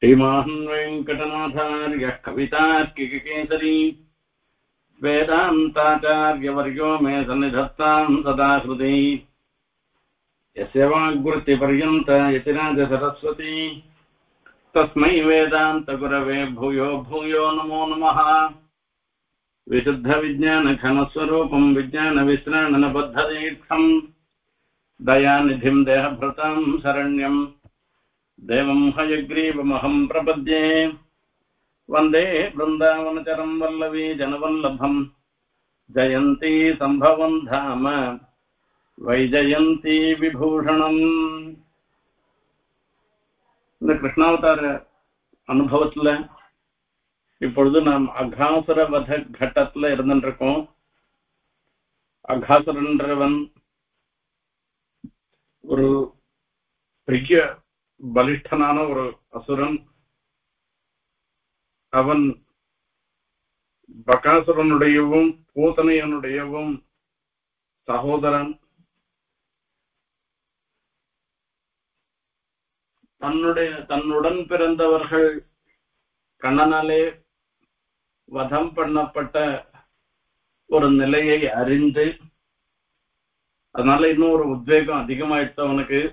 श्रीमान् वेङ्कटनाथार्यः कवितार्किककेसरी वेदान्ताचार्यवर्यो मे सन्निधत्तां सदा हृदि यस्य वाग्वृत्तिपर्यन्ता यतिराजसरस्वती तस्मै वेदान्तगुरवे भूयो भूयो नमो नमः। विशुद्धविज्ञानघनस्वरूपं विज्ञानविश्राणनबद्धदीक्षं दयानिधिं देहभृतां शरण्यं देवं हयग्रीवमहं प्रपद्ये। वन्दे वृन्दावनचरं वल्लवी जनवल्लभं जयन्ती सम्भवं धाम वैजयन्ती विभूषणम्। இந்த கிருஷ்ணாவதார அனுபவத்துல இப்பொழுது நாம் அகாசுர வத கட்டத்துல இருந்துருக்கோம். அகாசுரன்றவன் ஒரு பெரிய பலிஷ்டனான ஒரு அசுரன். அவன் பகாசுரனுடையவும் பூதனையனுடையவும் சகோதரன். தன்னுடன் பிறந்தவர்கள் கண்ணனாலே வதம் பண்ணப்பட்ட ஒரு நிலையை அறிந்து அதனால இன்னும் ஒரு உத்வேகம் அதிகமாயிடுச்சு அவனுக்கு.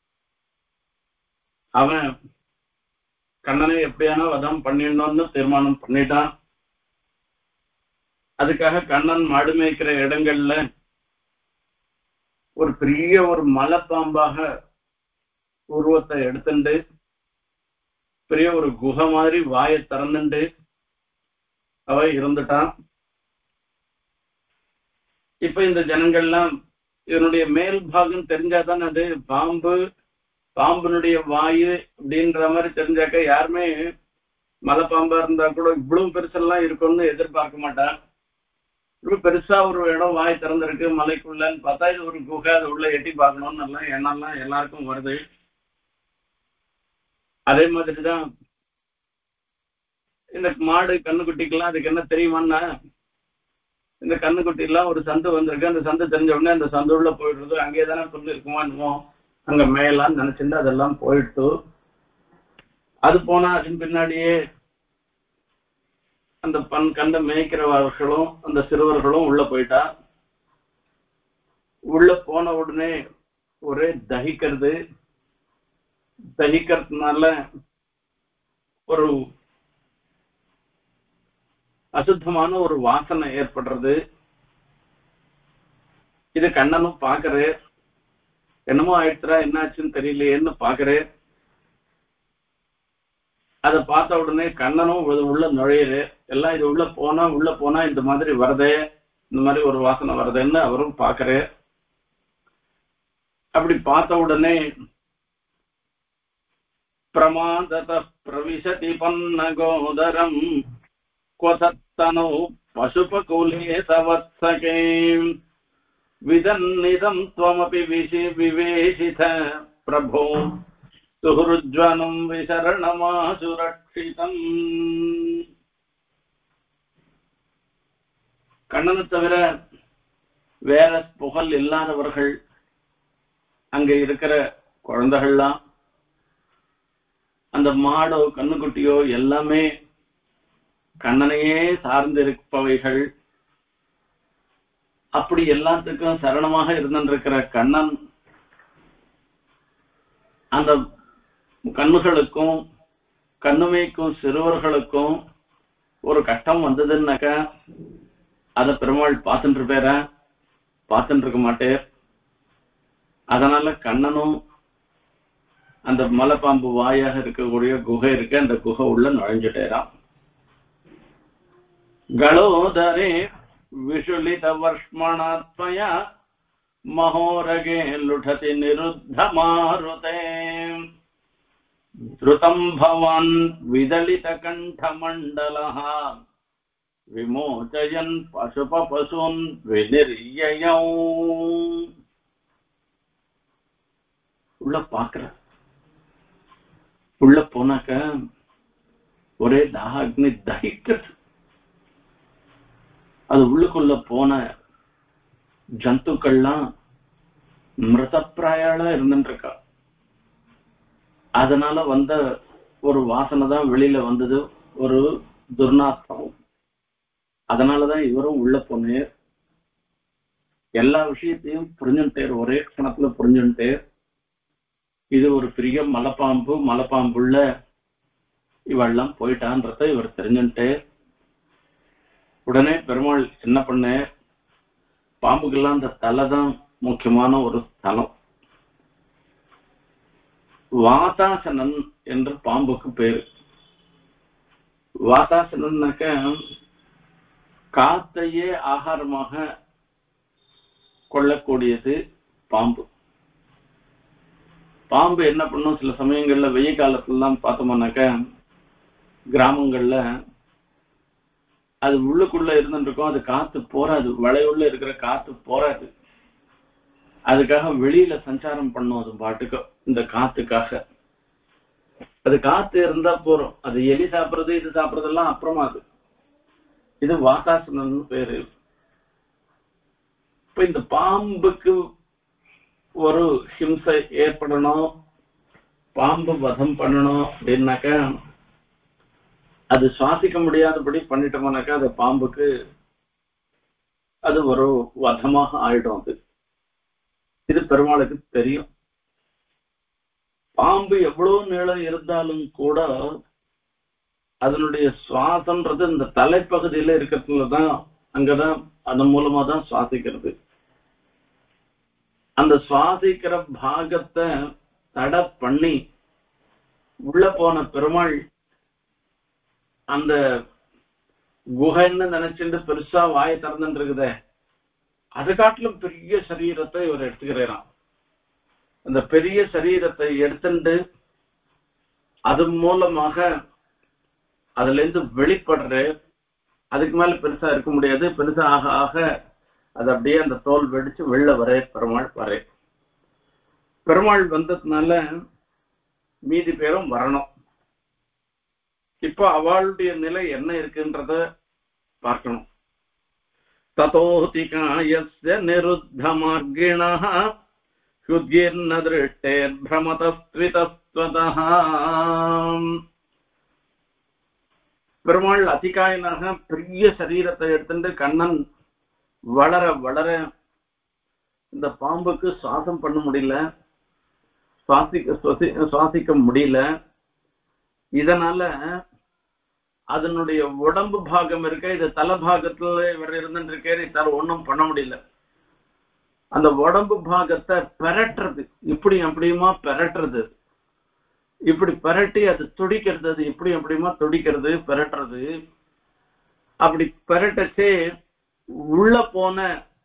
அவன் கண்ணனை எப்படியான வதம் பண்ணிடணும்னு தீர்மானம் பண்ணிட்டான். அதுக்காக கண்ணன் மாடு மேய்க்கிற இடங்கள்ல ஒரு பெரிய ஒரு மலைப்பாம்பாக உருவத்தை எடுத்துண்டு பெரிய ஒரு குகை மாதிரி வாயை திறந்துண்டு அவ இருந்துட்டான். இப்ப இந்த ஜனங்கள்லாம் இதனுடைய மேல் பாகம் தெரிஞ்சாதான் அது பாம்பினுடைய வாயு அப்படின்ற மாதிரி தெரிஞ்சாக்க யாருமே மலைப்பாம்பா இருந்தா கூட இவ்வளவு பெருசெல்லாம் இருக்கும்னு எதிர்பார்க்க மாட்டான். இவ்வளவு பெருசா ஒரு இடம் வாய் திறந்திருக்கு மலைக்குள்ளன்னு பார்த்தா இது ஒரு குகை, அது உள்ள எட்டி பார்க்கணும்னு எல்லாம் எண்ணெல்லாம் எல்லாருக்கும் வருது. அதே மாதிரிதான் இந்த மாடு கண்ணுக்குட்டிக்கெல்லாம் அதுக்கு என்ன தெரியுமான்னா, இந்த கண்ணுக்குட்டி எல்லாம் ஒரு சந்து வந்திருக்கு, அந்த சந்து தெரிஞ்ச உடனே அந்த சந்து உள்ள போயிடுறது. அங்கேயே தானே புல்லு இருக்குமான்னுமோ அங்க மேயெல்லாம் நினைச்சிருந்து அதெல்லாம் போயிட்டு அது போனா அதன் பின்னாடியே அந்த கண்ட மேய்க்கிறவர்களும் அந்த சிறுவர்களும் உள்ள போயிட்டா. உள்ள போன உடனே ஒரே தகிக்கிறதுனால ஒரு அசுத்தமான ஒரு வாசனை ஏற்படுறது. இது கண்ணனும் பாக்குறே, என்னமோ ஆயிடுச்சுரா என்னாச்சுன்னு தெரியலையேன்னு பாக்குறே. அதை பார்த்த உடனே கண்ணனும் உள்ள நுழையுது. எல்லாம் இது உள்ள போனா இந்த மாதிரி வருதே, இந்த மாதிரி ஒரு வாசனை வருதுன்னு அவரும் பாக்குறே. அப்படி பார்த்த உடனே பிரமாதத பிரவிசதி பன்னகோதரம் கொதத்தனோ பசுபகுலே சவத்சகே விதன்னிதம் த்வமபி விவேசித பிரபோ சுஹ்ருஜ்வனம் விசரணமாசுரக்ஷிதம். கண்ணனை தவிர வேற புகழ் இல்லாதவர்கள் அங்க இருக்கிற குழந்தைகள்லாம், அந்த மாடோ கண்ணுக்குட்டியோ எல்லாமே கண்ணனையே சார்ந்து இருப்பவைகள். அப்படி எல்லாத்துக்கும் சரணமாக இருந்திருக்கிற கண்ணன் அந்த கண்ணுகளுக்கும் கண்ணுமைக்கும் சிறுவர்களுக்கும் ஒரு கஷ்டம் வந்ததுன்னாக்க அதை பெருமாள் பார்த்துட்டு இருக்க மாட்டேன். அதனால கண்ணனும் அந்த மலைப்பாம்பு வாயாக இருக்கக்கூடிய குகை இருக்கு, அந்த குகை உள்ள நுழைஞ்சுட்டேரான். கலோதரே விஷுலித வர்ஷ்மணாத்மயா மகோரகே லுடதி நிருத்த மாருதே த்ருதம் பவான் விதலித கண்டமண்டலஹ விமோச்சயன் பசுபசுன் விநிர்யயௌ. உள்ள பாக்குற, உள்ள போனாக்க ஒரே தாக்னி தகிக்கிறது. அது உள்ளுக்குள்ள போன ஜந்துக்கள்லாம் மிருதப்பிராயாளா இருந்துட்டு இருக்கா. அதனால வந்த ஒரு வாசனை தான் வெளியில வந்தது, ஒரு துர்நாற்றம். அதனாலதான் இவரும் உள்ள போனேர். எல்லா விஷயத்தையும் புரிஞ்சுட்டேர், ஒரே கணத்துல புரிஞ்சுட்டேர். இது ஒரு பெரிய மலைப்பாம்பு, மலைப்பாம்புள்ள இவெல்லாம் போயிட்டான்றத இவர் தெரிஞ்சுட்டே உடனே பெருமாள் என்ன பண்ண, பாம்புக்கெல்லாம் அந்த தலைதான் முக்கியமான ஒரு ஸ்தலம். வாதாசனன் என்று பாம்புக்கு பேரு. வாதாசனன்னாக்க காத்தையே ஆகாரமாக கொள்ளக்கூடியது பாம்பு. பாம்பு என்ன பண்ணும், சில சமயங்கள்ல வெயில் காலத்துலாம் பார்த்தோம்னாக்க கிராமங்கள்ல அது உள்ளுக்குள்ள இருந்துட்டு இருக்கும், அது காத்து போறாது, வளையுள்ள இருக்கிற காத்து போறாது. அதுக்காக வெளியில சஞ்சாரம் பண்ணும் அது பாட்டுக்கு, இந்த காத்துக்காக. அது காத்து இருந்தா போறோம், அது எலி சாப்பிடுறது இது சாப்பிடுறதெல்லாம் அப்புறமா. இது வாதாசனன் பேரு. இப்ப இந்த பாம்புக்கு ஒரு ஹிம்சை ஏற்படணும், பாம்பு வதம் பண்ணணும் அப்படின்னாக்க அது சுவாசிக்க முடியாதபடி பண்ணிட்டோம்னாக்கா அது பாம்புக்கு அது ஒரு வதமாக ஆயிடும். இது பெருமாளுக்கு தெரியும். பாம்பு எவ்வளவு நீளம் இருந்தாலும் கூட அதனுடைய சுவாசம்ன்றது இந்த தலைப்பகுதியில இருக்கிறதுலதான், அங்கதான் அதன் மூலமா தான் சுவாசிக்கிறது. அந்த சுவாசிக்கிற பாகத்தை தடை பண்ணி உள்ள போன பெருமாள் அந்த குகைன்னு நினைச்சுட்டு பெருசா வாயை திறந்துட்டு இருக்குதே, அது காட்டிலும் பெரிய சரீரத்தை இவர் எடுத்துக்கிறாராம். அந்த பெரிய சரீரத்தை எடுத்துட்டு அது மூலமாக அதுல இருந்து வெளிப்படுற, அதுக்கு மேல பெருசா இருக்க முடியாது, பெருசா ஆக ஆக அது அப்படியே அந்த தோல் வெடிச்சு வெளில வர பெருமாள் வர. பெருமாள் வந்ததுனால மீதி பேரும் வரணும். இப்ப அவளுடைய நிலை என்ன இருக்குன்றத பார்க்கணும். ததோதிகாயஸ்ய நிருத்த மார்கிணஹ ஹுத்யர்ன திருஷ்டேர் பிரமதஸ்த்விதஸ்வதஹ. பெருமாள் அதிகாயனாக பெரிய சரீரத்தை எடுத்துட்டு கண்ணன் வளர வளர இந்த பாம்புக்கு சுவாசம் பண்ண முடியல, சுவாசிக்க முடியல. இதனால அதனுடைய உடம்பு பாகம் இருக்க, இது தலை பாகத்துல இவர் இருந்துட்டு இருக்காரு, இதால ஒன்றும் பண்ண முடியல. அந்த உடம்பு பாகத்தை பெரட்டுறது, இப்படி அப்படியுமா பெரட்டுறது, இப்படி பெரட்டி அது துடிக்கிறது, அது இப்படி அப்படியுமா துடிக்கிறது பெரட்டுறது. அப்படி பெரட்டச்சே உள்ள போன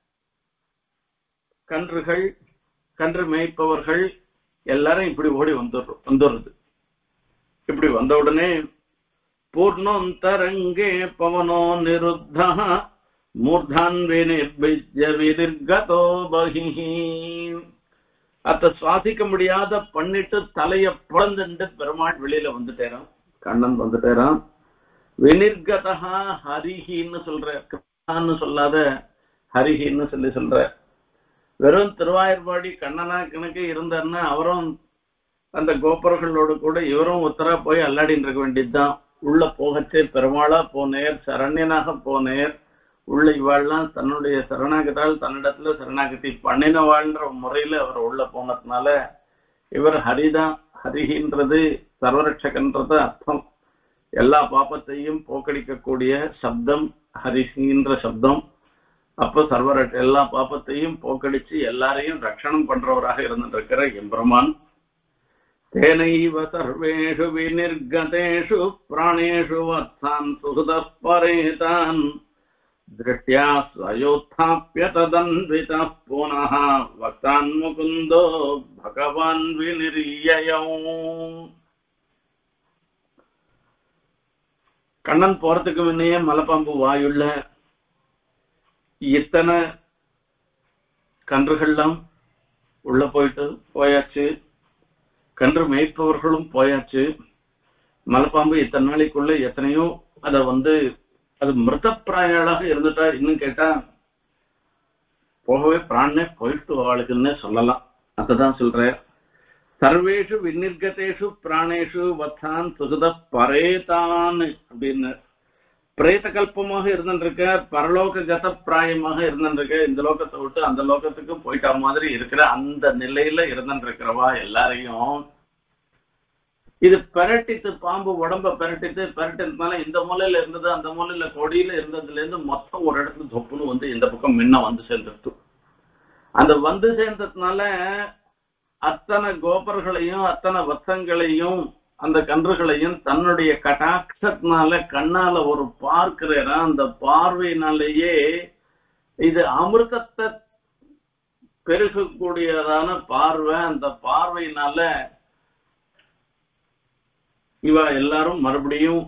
கன்றுகள், கன்று மேய்ப்பவர்கள் எல்லாரும் இப்படி ஓடி வந்துடுறது. இப்படி வந்த உடனே பூர்ணோந்தரங்கே பவனோ நிருத்த மூர்தான்வே நிர்பிஜ்ய விதிர்கதோ பஹி. அத சுவாசிக்க முடியாத பண்ணிட்டு தலைய பிளந்துட்டு பெருமாள் வெளியில வந்துட்டேரான், கண்ணன் வந்துட்டேரான். வினிர்கதா ஹரிஹின்னு சொல்ற, கிருஷ்ணான்னு சொல்லாத ஹரிஹின்னு சொல்ற. வெறும் திருவாயூர்பாடி கண்ணனா கணக்கு இருந்தாருன்னா அவரும் அந்த கோபுரங்களோடு கூட இவரும் உத்தரா போய் அல்லாடின்னு இருக்க வேண்டியதுதான். உள்ள போகச்சே பெருமாளா போனேர், சரண்யனாக போனேர். உள்ள இவாள்லாம் தன்னுடைய சரணாகத்தால் தன்னிடத்துல சரணாகதி பண்ணினவாழ்ன்ற முறையில அவர் உள்ள போனதுனால இவர் ஹரிதான். ஹரிஹின்றது சர்வரட்சகன்றது அர்த்தம். எல்லா பாப்பத்தையும் போக்கடிக்கக்கூடிய சப்தம் ஹரிஹின்ற சப்தம். அப்போ எல்லா பாப்பத்தையும் போக்கடிச்சு எல்லாரையும் ரட்சணம் பண்றவராக இருந்திருக்கிற எம்பெருமான். தேனைவ சர்வேஷு விநிர்கதேஷு பிராணேஷு வத்தான் சுஹுதः பரேதான் திருஷ்ட்யா ஸ்வயோத்தாப்ய ததன்விதः புனः வக்தான் முகுந்தோ பகவான் விநிர்யயௌ. கண்ணன் போறதுக்கு முன்னையே மலைப்பாம்பு வாயுள்ள இத்தனை கன்றுகள்லாம் உள்ள போயாச்சு, கன்று மேய்ப்பவர்களும் போயாச்சு. மலைப்பாம்பு இத்தனை நாளைக்குள்ள எத்தனையோ அதை அது மிருதப்பிராயலாக இருந்துட்டா, இன்னும் கேட்டா போகவே பிராணே போயிட்டு அவளுக்குன்னே சொல்லலாம். அதுதான் சொல்ற. சர்வேஷு விநிர்கதேஷு பிராணேஷு வத்தான் சுகத பரேதான் அப்படின்னு பிரேத கல்பமாக இருந்துருக்க, பரலோக கத பிராயமாக இருந்துருக்க, இந்த லோகத்தை விட்டு அந்த லோகத்துக்கு போயிட்ட மாதிரி இருக்கிற அந்த நிலையில இருந்துருக்கிறவா எல்லாரையும் இது பெரட்டித்து, பாம்பு உடம்ப பெரட்டினால இந்த மூலையில இருந்தது அந்த மூலையில கொடியில இருந்ததுல இருந்து மொத்தம் ஒரு இடத்துல தொப்புன்னு வந்து இந்த பக்கம் முன்ன வந்து சேர்ந்துட்டு, அந்த வந்து சேர்ந்ததுனால அத்தனை கோபர்களையும் அத்தனை வத்சங்களையும் அந்த கன்றுகளையும் தன்னுடைய கட்டாட்சத்தினால கண்ணால ஒரு பார்க்கிற அந்த பார்வையினாலேயே இது அமிர்தத்தை பெருகக்கூடியதான பார்வை. அந்த பார்வையினால இவ எல்லாரும் மறுபடியும்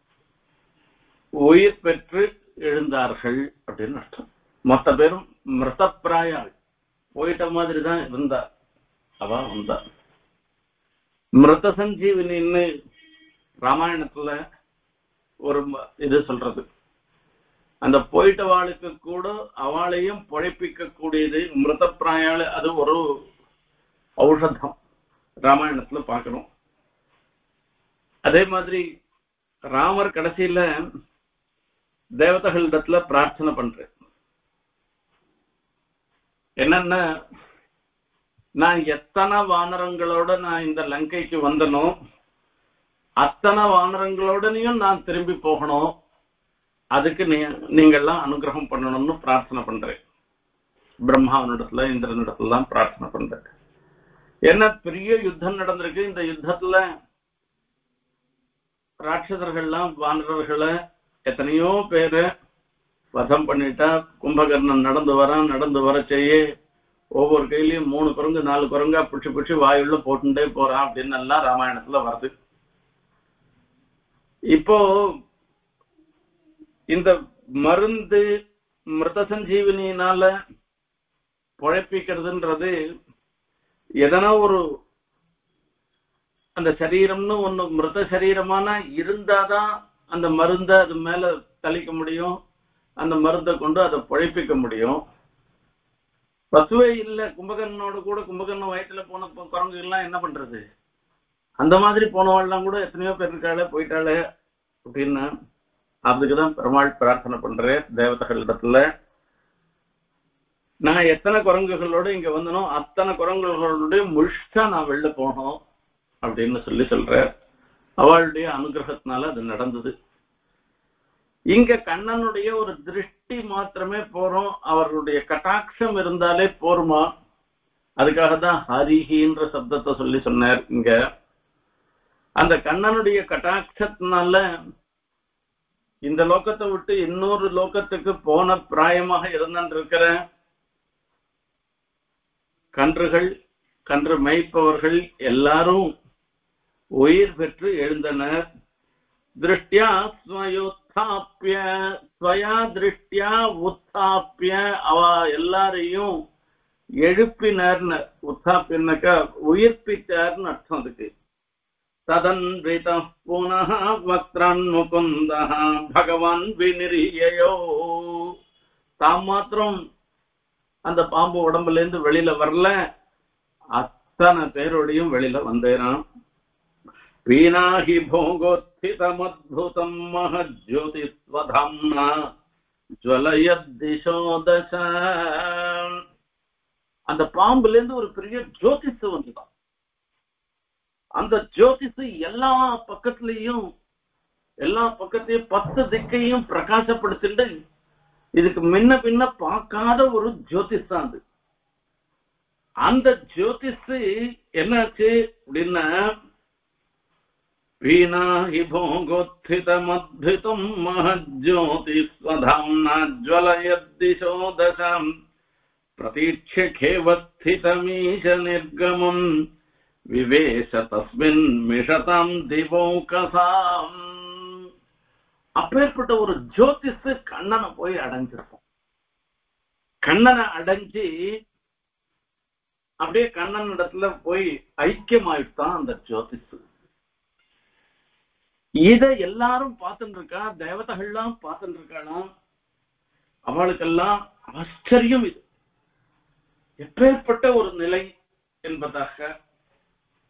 உயிர் பெற்று எழுந்தார்கள் அப்படின்னு அர்த்தம். மொத்த பேரும் மிருதப்பிராயாள், போயிட்ட மாதிரி தான் இருந்தார். அவ வந்தார். மிருத சஞ்சீவினின்னு ராமாயணத்துல ஒரு இது சொல்றது, அந்த போயிட்டவாளுக்கு கூட அவளையும் பொழைப்பிக்க கூடியது மிருதப்பிராயாள். அது ஒரு ஔஷதம் ராமாயணத்துல பார்க்கணும். அதே மாதிரி ராமர் கடைசியில தேவதைகளிடத்துல பிரார்த்தனை பண்ற என்னன்னா, நான் எத்தனை வானரங்களோட நான் இந்த லங்கைக்கு வந்தனோ அத்தனை வானரங்களோடனையும் நான் திரும்பி போகணும், அதுக்கு நீங்கள்லாம் அனுகிரகம் பண்ணணும்னு பிரார்த்தனை பண்றேன். பிரம்மாவனிடத்துல இந்திரனிடத்துல தான் பிரார்த்தனை பண்றேன். என்ன பெரிய யுத்தம் நடந்திருக்கு. இந்த யுத்தத்துல ராட்சசர்கள்லாம் வானரர்களை எத்தனையோ பேரை வதம் பண்ணிட்டா. கும்பகர்ணன் நடந்து வர செய்ய ஒவ்வொரு கையிலயும் 3 குரங்கு 4 குரங்கா பிடிச்சு வாயுள்ள போட்டுட்டே போறான் அப்படின்னு எல்லாம் ராமாயணத்துல வருது. இப்போ இந்த மருந்து மிருத சஞ்சீவினியினால பொழைப்பிக்கிறதுன்றது எதனா ஒரு அந்த சரீரம்னு ஒண்ணு மிருத சரீரமான இருந்தாதான் அந்த மருந்தை அது மேல தெளிக்க முடியும், அந்த மருந்தை கொண்டு அதை பொழைப்பிக்க முடியும். பசுவே இல்லை, கும்பகர்ணனோட கூட கும்பகர்ணன் வயிற்றுல போன குரங்கு எல்லாம் என்ன பண்றது? அந்த மாதிரி போனவாள்லாம் கூட எத்தனையோ பேர் இருக்காளே போயிட்டாளே அப்படின்னா அதுக்குதான் பெருமாள் பிரார்த்தனை பண்றேன் தேவதைகளிடத்துல. நான் எத்தனை குரங்குகளோட இங்க வந்தனோ அத்தனை குரங்குகளோட முழுசா நான் வெளில போனோம் அப்படின்னு சொல்ற. அவளுடைய அனுகிரகத்தினால அது நடந்தது. இங்க கண்ணனுடைய ஒரு திருஷ்டி மாத்திரமே போறோம், அவர்களுடைய கட்டாட்சம் இருந்தாலே போருமா? அதுக்காக தான் ஹரிஹின்ற சப்தத்தை சொன்னார். இங்க அந்த கண்ணனுடைய கட்டாட்சத்தினால இந்த லோகத்தை விட்டு இன்னொரு லோகத்துக்கு போன பிராயமாக இருந்திருக்கிற கன்றுகள், கன்று மேய்ப்பவர்கள் எல்லாரும் உயிர் பெற்று எழுந்தனர். திருஷ்டியா ஸ்வயோத்தாப்பிய, ஸ்வயா திருஷ்டியா உத்தாப்பிய, அவ எல்லாரையும் எழுப்பினார்னு. உத்தாப்பியன்னாக்கா உயிர்ப்பித்தார்னு அர்த்தம் அதுக்கு. ததன்வித புனः வக்த்ரன் முகுந்தः பகவான் விநிரியோ. தாம் மாத்திரம் அந்த பாம்பு உடம்புல இருந்து வெளியில வரல, அத்தனை பேரோடையும் வெளியில வந்தேரான். வீணாஹி போகோத்சிதமத்புதம் மஹஜ்யோதிஸ்வதாம்னா ஜ்வலயத்திசோ தச. அந்த பாம்புல இருந்து ஒரு பெரிய ஜோதிஷ் வந்துதான். அந்த ஜோதிஷ் எல்லா பக்கத்திலையும் 10 திக்கையும் பிரகாசப்படுத்திட்டு இதுக்கு முன்ன பின்ன பார்க்காத ஒரு ஜோதிஷ் தான் அது. அந்த ஜோதிஷ் என்னாச்சு அப்படின்னா, வீணாஹி போகோத்சிதமத்புதம் மஹஜ்யோதிஸ்வதாம்னா ஜ்வலயத்திசோ தசம் பிரதீட்ச கேவஸ்திதமீஷ நிர்கமம் விவேஷ தஸ்மின் மிஷதாம் திவோகசாம். அப்பேற்பட்ட ஒரு ஜோதிஷ் கண்ணனை போய் அடைஞ்சிருப்போம். கண்ணனை அடைஞ்சு அப்படியே கண்ணன் இடத்துல போய் ஐக்கியமாயிட்டான் அந்த ஜோதிஷ். இத எல்லாரும் பார்த்துட்டு இருக்கா, தேவதைகள்லாம் பார்த்துட்டு இருக்காளாம். அவளுக்கெல்லாம் ஆச்சரியம். இது எப்பேற்பட்ட ஒரு நிலை என்பதாக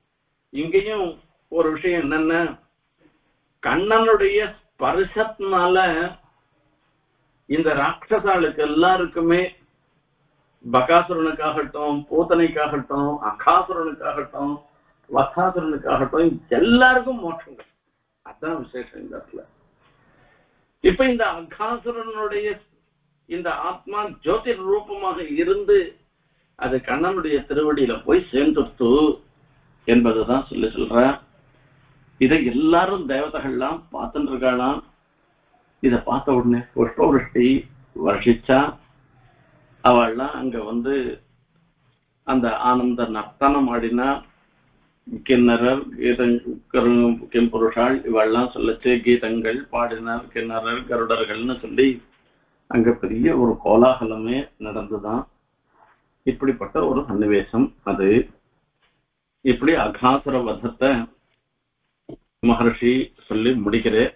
இங்கேயும் ஒரு விஷயம் என்னன்னா, கண்ணனுடைய ஸ்பர்சத்தினால இந்த ராட்சசாளுக்கு எல்லாருக்குமே, பகாசுரனுக்காகட்டும், பூத்தனைக்காகட்டும், அகாசுரனுக்காகட்டும், வகாசுரனுக்காகட்டும், எல்லாருக்கும் மோட்சங்கள். அதான் விசேஷம் இந்த இடத்துல. இப்ப இந்த அகாசுரனுடைய இந்த ஆத்மா ஜோதி ரூபமாக இருந்து அது கண்ணனுடைய திருவடியில போய் சேர்ந்துட்டு என்பதுதான் சொல்ற. இதை எல்லாரும் தேவதைகள்லாம் பார்த்துட்டு இருக்கலாம். இதை பார்த்த உடனே புஷ்பவருஷ்டி வருஷிச்சா அவள்லாம் அங்க வந்து அந்த ஆனந்த நர்த்தனம் ஆடினா. கிண்ணறர் கிம்புருஷாள் இவெல்லாம் சொல்லச்சு கீதங்கள் பாடினார் கிண்ணறர் கருடர்கள்னு சொல்லி அங்க பெரிய ஒரு கோலாகலமே நடந்துதான். இப்படிப்பட்ட ஒரு சன்னிவேசம் அது. இப்படி அகாசுர வதத்தை மகர்ஷி சொல்லி முடிக்கிறேன்.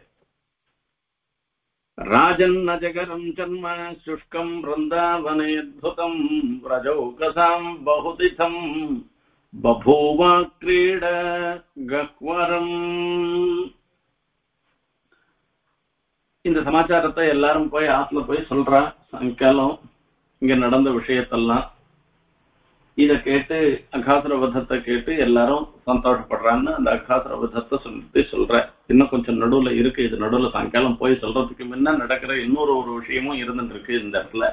ராஜன்ன ஜகரம் சர்ம சுஷ்கம் பிருந்தாவனேத்புதம் பிரஜௌகசாம் பகுதிதம் பபூவ கிரீட கஹ்வரம். இந்த சமாச்சாரத்தை எல்லாரும் போய் ஆத்துல போய் சொல்றா. சாயங்காலம் இங்க நடந்த விஷயத்தெல்லாம் இத கேட்டு அகாசுர வதத்தை கேட்டு எல்லாரும் சந்தோஷப்படுறான்னு அந்த அகாசுர வதத்தை சொல்லிட்டு சொல்ற. இன்னும் கொஞ்சம் நடுவுல இருக்கு. இது நடுவுல சாயங்காலம் போய் சொல்றதுக்கு முன்ன நடக்கிற இன்னொரு ஒரு விஷயமும் இருந்துட்டு இருக்கு இந்த இடத்துல.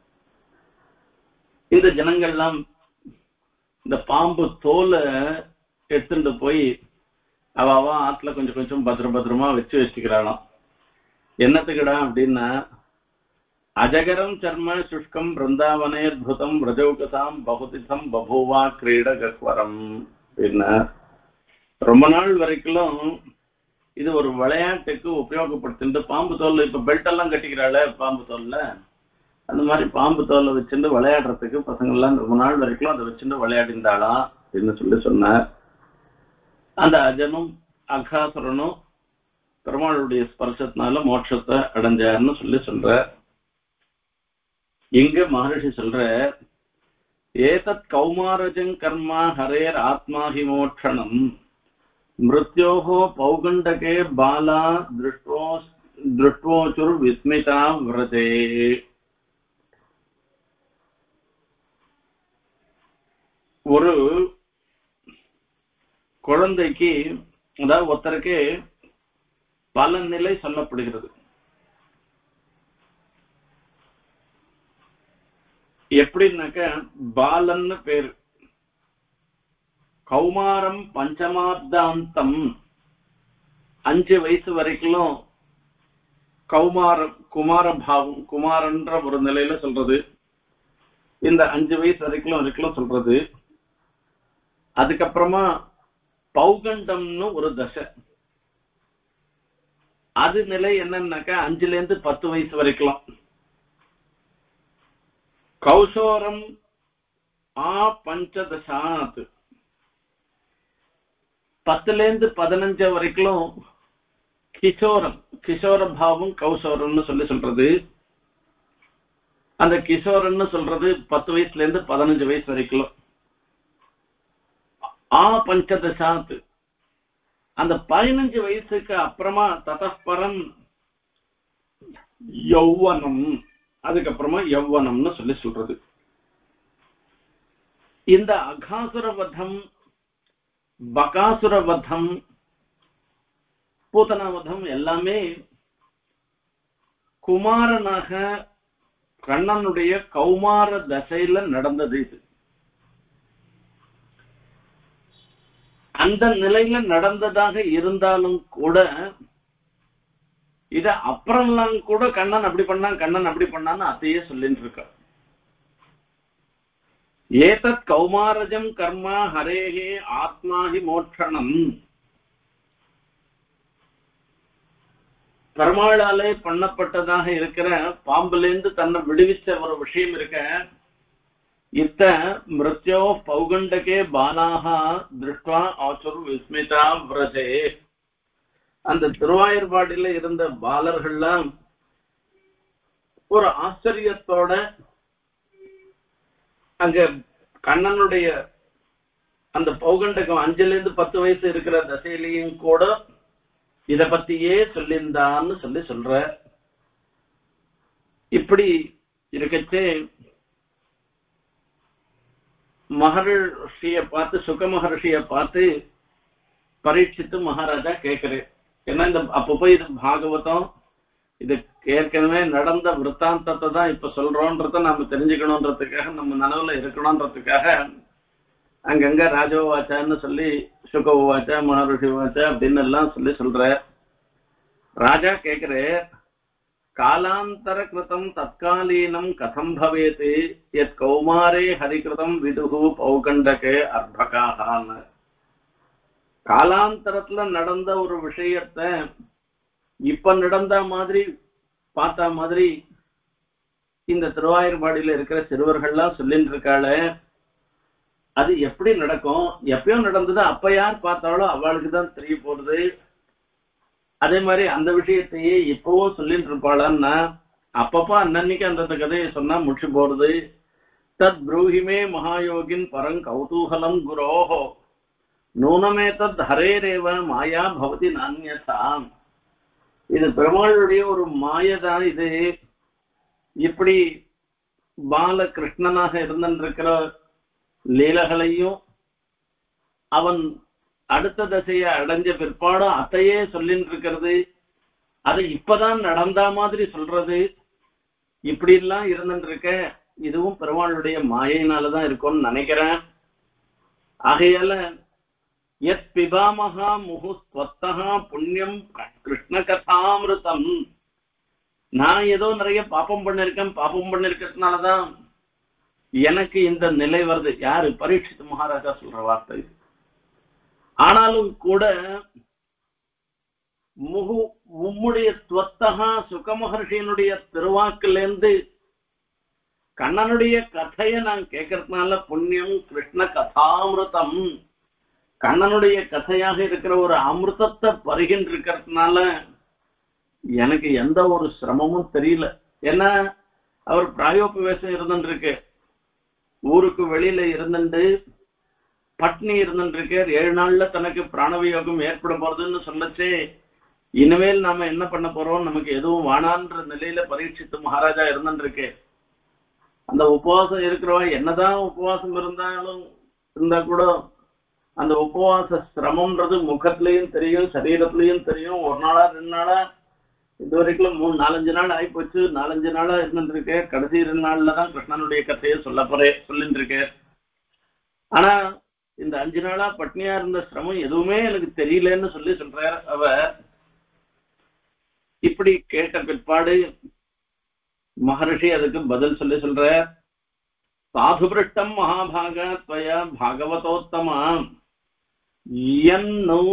இந்த ஜனங்கள்லாம் இந்த பாம்பு தோலை எடுத்துட்டு போய் அவ ஆத்துல கொஞ்சம் கொஞ்சம் பத்திரமா வச்சுக்கிறாளாம். என்னத்துக்குடா அப்படின்னா, அஜகரம் சர்ம சுஷ்கம் பிருந்தாவனேத்புதம் பிரஜௌகசாம் பகுதிதம் பபூவா கிரீட கஹ்வரம் அப்படின்னா, ரொம்ப நாள் வரைக்கும் இது ஒரு விளையாட்டுக்கு உபயோகப்படுத்திட்டு பாம்பு தோல் இப்ப பெல்ட் எல்லாம் கட்டிக்கிறாள் பாம்பு தோல்ல, அந்த மாதிரி பாம்பு தோலை வச்சுட்டு விளையாடுறதுக்கு பசங்கள்லாம் ரொம்ப நாள் வரைக்கும் அதை வச்சுட்டு விளையாடிந்தாளாம் அப்படின்னு சொன்னார். அந்த அஜனும் அகாசுரனும் பெருமாளுடைய ஸ்பர்சத்தினால மோட்சத்தை அடைஞ்சார்னு சொல்ற. இங்க மகர்ஷி சொல்ற, ஏதத் கௌமாரஜங் கர்மா ஹரேர் ஆத்மாஹி மோட்சணம் மிருத்யோஹோ பௌகண்டகே பாலா திருஷ்டோச்சுர் விஸ்மிதா விரதே. ஒரு குழந்தைக்கு, அதாவது ஒருத்தருக்கு பல நிலை சொல்லப்படுகிறது. எப்படின்னாக்க, பாலன்னு பேரு, கௌமாரம் பஞ்சமார்த்தாந்தம் 5 வயசு வரைக்கும் குமார பாவம், குமாரன்ற ஒரு நிலையில சொல்றது. இந்த 5 வயசு வரைக்கும் சொல்றது. அதுக்கப்புறமா பௌகண்டம்னு ஒரு தசை. அது நிலை என்னன்னாக்கா 5ல இருந்து 10 வயசு வரைக்கும். கௌசோரம் பஞ்சதசாத் 10ல இருந்து 15 வரைக்கும் கிஷோரம், கிஷோர பாவம் கௌசோரம்னு சொல்றது. அந்த கிஷோரம்னு சொல்றது 10 வயசுல இருந்து 15 வயசு வரைக்கும். பஞ்சதசாத் அந்த 15 வயசுக்கு அப்புறமா ததப்பரம் யௌவனம், அதுக்கப்புறமா யௌவனம்னு சொல்றது. இந்த அகாசுரவதம், பகாசுரவதம், பூதனாவதம் எல்லாமே குமாரனாக கண்ணனுடைய கௌமார தசையில நடந்தது. இது அந்த நிலையில நடந்ததாக இருந்தாலும் கூட இத அப்புறம்லாம் கூட கண்ணன் அப்படி பண்ணான்னு அதையே சொல்லிட்டு இருக்க. ஏதத் கௌமாரஜம் கர்மா ஹரேஹே ஆத்மாஹி மோட்சணம். பெருமாளாலே பண்ணப்பட்டதாக இருக்கிற பாம்பிலிருந்து தன்னை விடுவிச்ச ஒரு விஷயம் இருக்க. இத்த மிருத்யோ பௌகண்டகே பாலாக திருஷ்டுவா ஆச்சுர் விஸ்மிதா விரஜே. அந்த திருவாயூர்பாடியில இருந்த பாலர்கள்லாம் ஒரு ஆச்சரியத்தோட அங்க கண்ணனுடைய அந்த பௌகண்டகம் 5-10 வயசு இருக்கிற தசையிலையும் கூட இத பத்தியே சொல்லியிருந்தான்னு சொல்ற. இப்படி இருக்கச்சே மகர்ஷிய பார்த்து, சுக மகர்ஷிய பார்த்து பரீட்சித்து மகாராஜா கேட்கிறேன். ஏன்னா இந்த அப்பப்போ இது பாகவதம், இது ஏற்கனவே நடந்த விற்த்தாந்தத்தை தான் இப்ப சொல்றோன்றத நாம தெரிஞ்சுக்கணும்ன்றதுக்காக, நம்ம நனவுல இருக்கணும்ன்றதுக்காக அங்கங்க ராஜோவாச்சான்னு சொல்லி சுகவாச்சா மகர்ஷி வாச்சா அப்படின்னு எல்லாம் சொல்ற. ராஜா கேக்குற, காலாந்தர கிருதம் தற்காலீனம் கதம் பவேத் எத் கௌமாரே ஹரிகிருதம் விதுகு பௌகண்டகே அர்பகான்னு. காலாந்தரத்துல நடந்த ஒரு விஷயத்த இப்ப நடந்த மாதிரி பார்த்த மாதிரி இந்த திருவாயூர்பாடியில இருக்கிற சிறுவர்கள்லாம் சொல்லிட்டு இருக்காள, அது எப்படி நடக்கும்? எப்பயும் நடந்தது, அப்ப யார் பார்த்தாலோ அவளுக்கு தான் தெரிய போறது. அதே மாதிரி அந்த விஷயத்தையே இப்பவும் சொல்லிட்டு இருப்பாளான்னா அப்பப்ப அன்னன்னைக்கு அந்த கதையை சொன்னா முடிச்சு போறது. தத் ப்ரூஹிமே மகாயோகின் பரங் கௌதூகலம் குரோஹோ நூனமே தத் ஹரேரேவ மாயா பவதி நான்யதா. இது பெருமாளுடைய ஒரு மாயதான். இது இப்படி பாலகிருஷ்ணனாக இருந்திருக்கிற லீலைகளையும் அவன் அடுத்த தசையை அடைஞ்ச பிற்பாடும் அத்தையே சொல்லிட்டு இருக்கிறது, அது இப்பதான் நடந்த மாதிரி சொல்றது, இப்படி எல்லாம் இருந்துட்டு இருக்க. இதுவும் பெருமாளுடைய மாயினாலதான் இருக்கும்னு நினைக்கிறேன். ஆகையால எத் பிபாமகா முகுஸ்வத்தகா புண்ணியம் கிருஷ்ண கதாமிருதம். நான் ஏதோ நிறைய பாப்பம் பண்ணிருக்கிறதுனாலதான் எனக்கு இந்த நிலை வருது. யாரு? பரீட்சித்து மகாராஜா சொல்ற வார்த்தை. ஆனாலும் கூட உம்முடைய துவத்தகா சுக மகர்ஷியினுடைய திருவாக்கிலிருந்து கண்ணனுடைய கதையை நான் கேட்கறதுனால புண்ணியம் கிருஷ்ண கதாமிருதம், கண்ணனுடைய கதையாக இருக்கிற ஒரு அமிர்தத்தை பருகின்ற இருக்கிறதுனால எனக்கு எந்த ஒரு சிரமமும் தெரியல. ஏன்னா அவர் பிராயோபவேசம் இருந்துருக்கு, ஊருக்கு வெளியில இருந்துட்டு பட்னி இருந்துருக்கார். 7 நாள்ல தனக்கு பிராணவியோகம் ஏற்பட போறதுன்னு சொல்லச்சே, இனிமேல் நாம என்ன பண்ண போறோம், நமக்கு எதுவும் வானான்ற நிலையில பரீட்சித்து மகாராஜா இருந்துருக்கு. அந்த உபவாசம் இருக்கிறவன் என்னதான் உபவாசம் இருந்தா கூட அந்த உபவாச சிரமம்ன்றது முகத்திலையும் தெரியும், சரீரத்திலையும் தெரியும். 1 நாளா 2 நாளா இது வரைக்கும் 3-4-5 நாள் ஆயிப்போச்சு. 4-5 நாளா இருந்துருக்கு. கடைசி 2 நாள்ல தான் கிருஷ்ணனுடைய கதையை சொல்லிட்டு இருக்கேன். ஆனா இந்த 5 நாளா பட்னியா இருந்த சிரமம் எதுவுமே எனக்கு தெரியலன்னு சொல்றார் அவர். இப்படி கேட்ட பிற்பாடு மகர்ஷி அதுக்கு பதில் சொல்ற, சாதுபிருஷ்டம் மகாபாக त्वया பாகவதோத்தமா யன்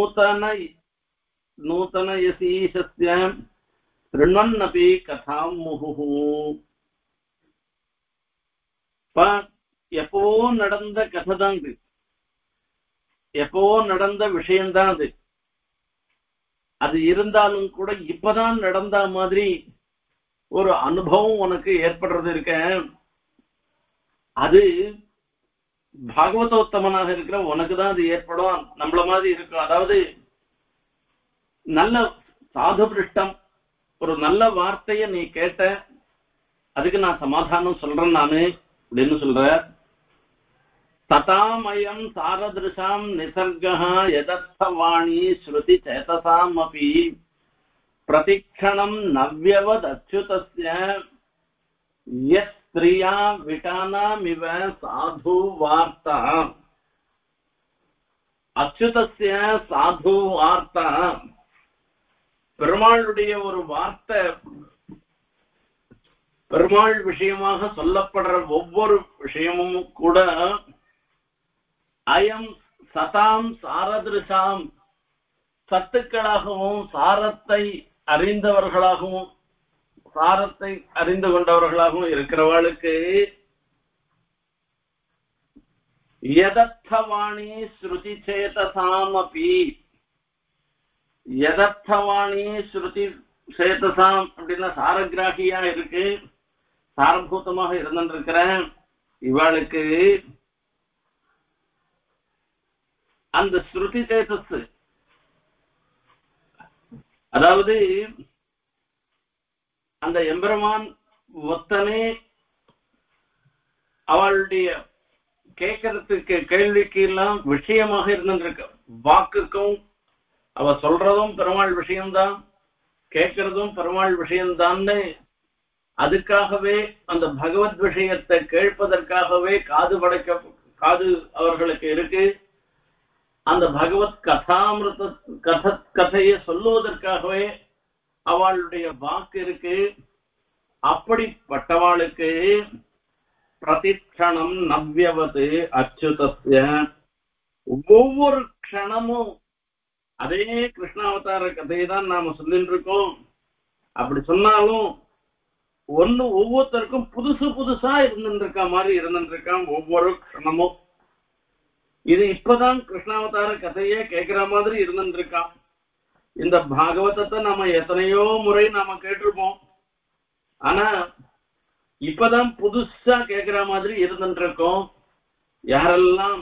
நூதன யசீஷஸ்ய ருண்வன்னபி கதாம் முஹு. எப்போ நடந்த கதை தான் இது, எப்போ நடந்த விஷயம்தான் அது. அது இருந்தாலும் கூட இப்பதான் நடந்த மாதிரி ஒரு அனுபவம் உனக்கு ஏற்படுறது இருக்க. அது பாகவதோத்தமனாக இருக்கிற உனக்குதான் அது ஏற்படும். நம்மள மாதிரி இருக்கும். அதாவது நல்ல சாது பிருஷ்டம், ஒரு நல்ல வார்த்தைய நீ கேட்ட, அதுக்கு நான் சமாதானம் சொல்றேன் நானு அப்படின்னு சொல்ற. ததாமயம் சாரதிருஷாம் நிசர்கா யதர்த்தவாணி ஸ்ருதி சேதசாம் அபி பிரதிக்ஷணம் நவ்யவத் அச்சுதஸ்ய யஸ்த்ரியா விட்டானாமிவ சாது வார்த்தா. அச்சுதஸ்ய சாது வார்த்தா, பெருமாளுடைய ஒரு வார்த்தை, பெருமாள் விஷயமாக சொல்லப்படுற ஒவ்வொரு விஷயமும் கூட அயம் சதாம் சாரதிருஷாம், சத்துக்களாகவும் சாரத்தை அறிந்தவர்களாகவும் சாரத்தை அறிந்து கொண்டவர்களாகவும் இருக்கிறவர்களுக்கு யதர்த்தவாணி ஸ்ருதி சேதசாம் அபி, யதர்த்தவாணி ஸ்ருதி சேதசாம் அப்படின்னா சாரகிராகியா இருக்கு, சாரபூதமாக இருந்திருக்கிற இவளுக்கு அந்த ஸ்ருதி தேசஸ், அதாவது அந்த எம்பெருமான் ஒத்தனே அவளுடைய கேட்கறதுக்கு கேள்விக்கு எல்லாம் விஷயமாக இருந்திருக்க. வாக்குக்கும் அவ சொல்றதும் பெருமாள் விஷயம்தான், கேட்கறதும் பெருமாள் விஷயம்தான்னு அதுக்காகவே அந்த பகவத் விஷயத்தை கேட்பதற்காகவே காது அவர்களுக்கு இருக்கு. அந்த பகவத் கதாமிருத கதையை சொல்லுவதற்காகவே அவளுடைய வாக்கு இருக்கு. அப்படிப்பட்டவாளுக்கு பிரதிக்ஷணம் நவ்யவது அச்சுதஸ்ய, ஒவ்வொரு க்ஷணமும் அதே கிருஷ்ணாவதார கதையை தான் நாம சொல்லிட்டு இருக்கோம். அப்படி சொன்னாலும் ஒவ்வொருத்தருக்கும் புதுசு புதுசா இருந்துருக்க மாதிரி இருந்துருக்கான் ஒவ்வொரு க்ஷணமும். இது இப்பதான் கிருஷ்ணாவதார கதையே கேட்கிற மாதிரி இருந்துருக்கான். இந்த பாகவதத்தை நாம எத்தனையோ முறை நாம கேட்டிருப்போம், ஆனா இப்பதான் புதுசா கேட்கிற மாதிரி இருந்துருக்கோம். யாரெல்லாம்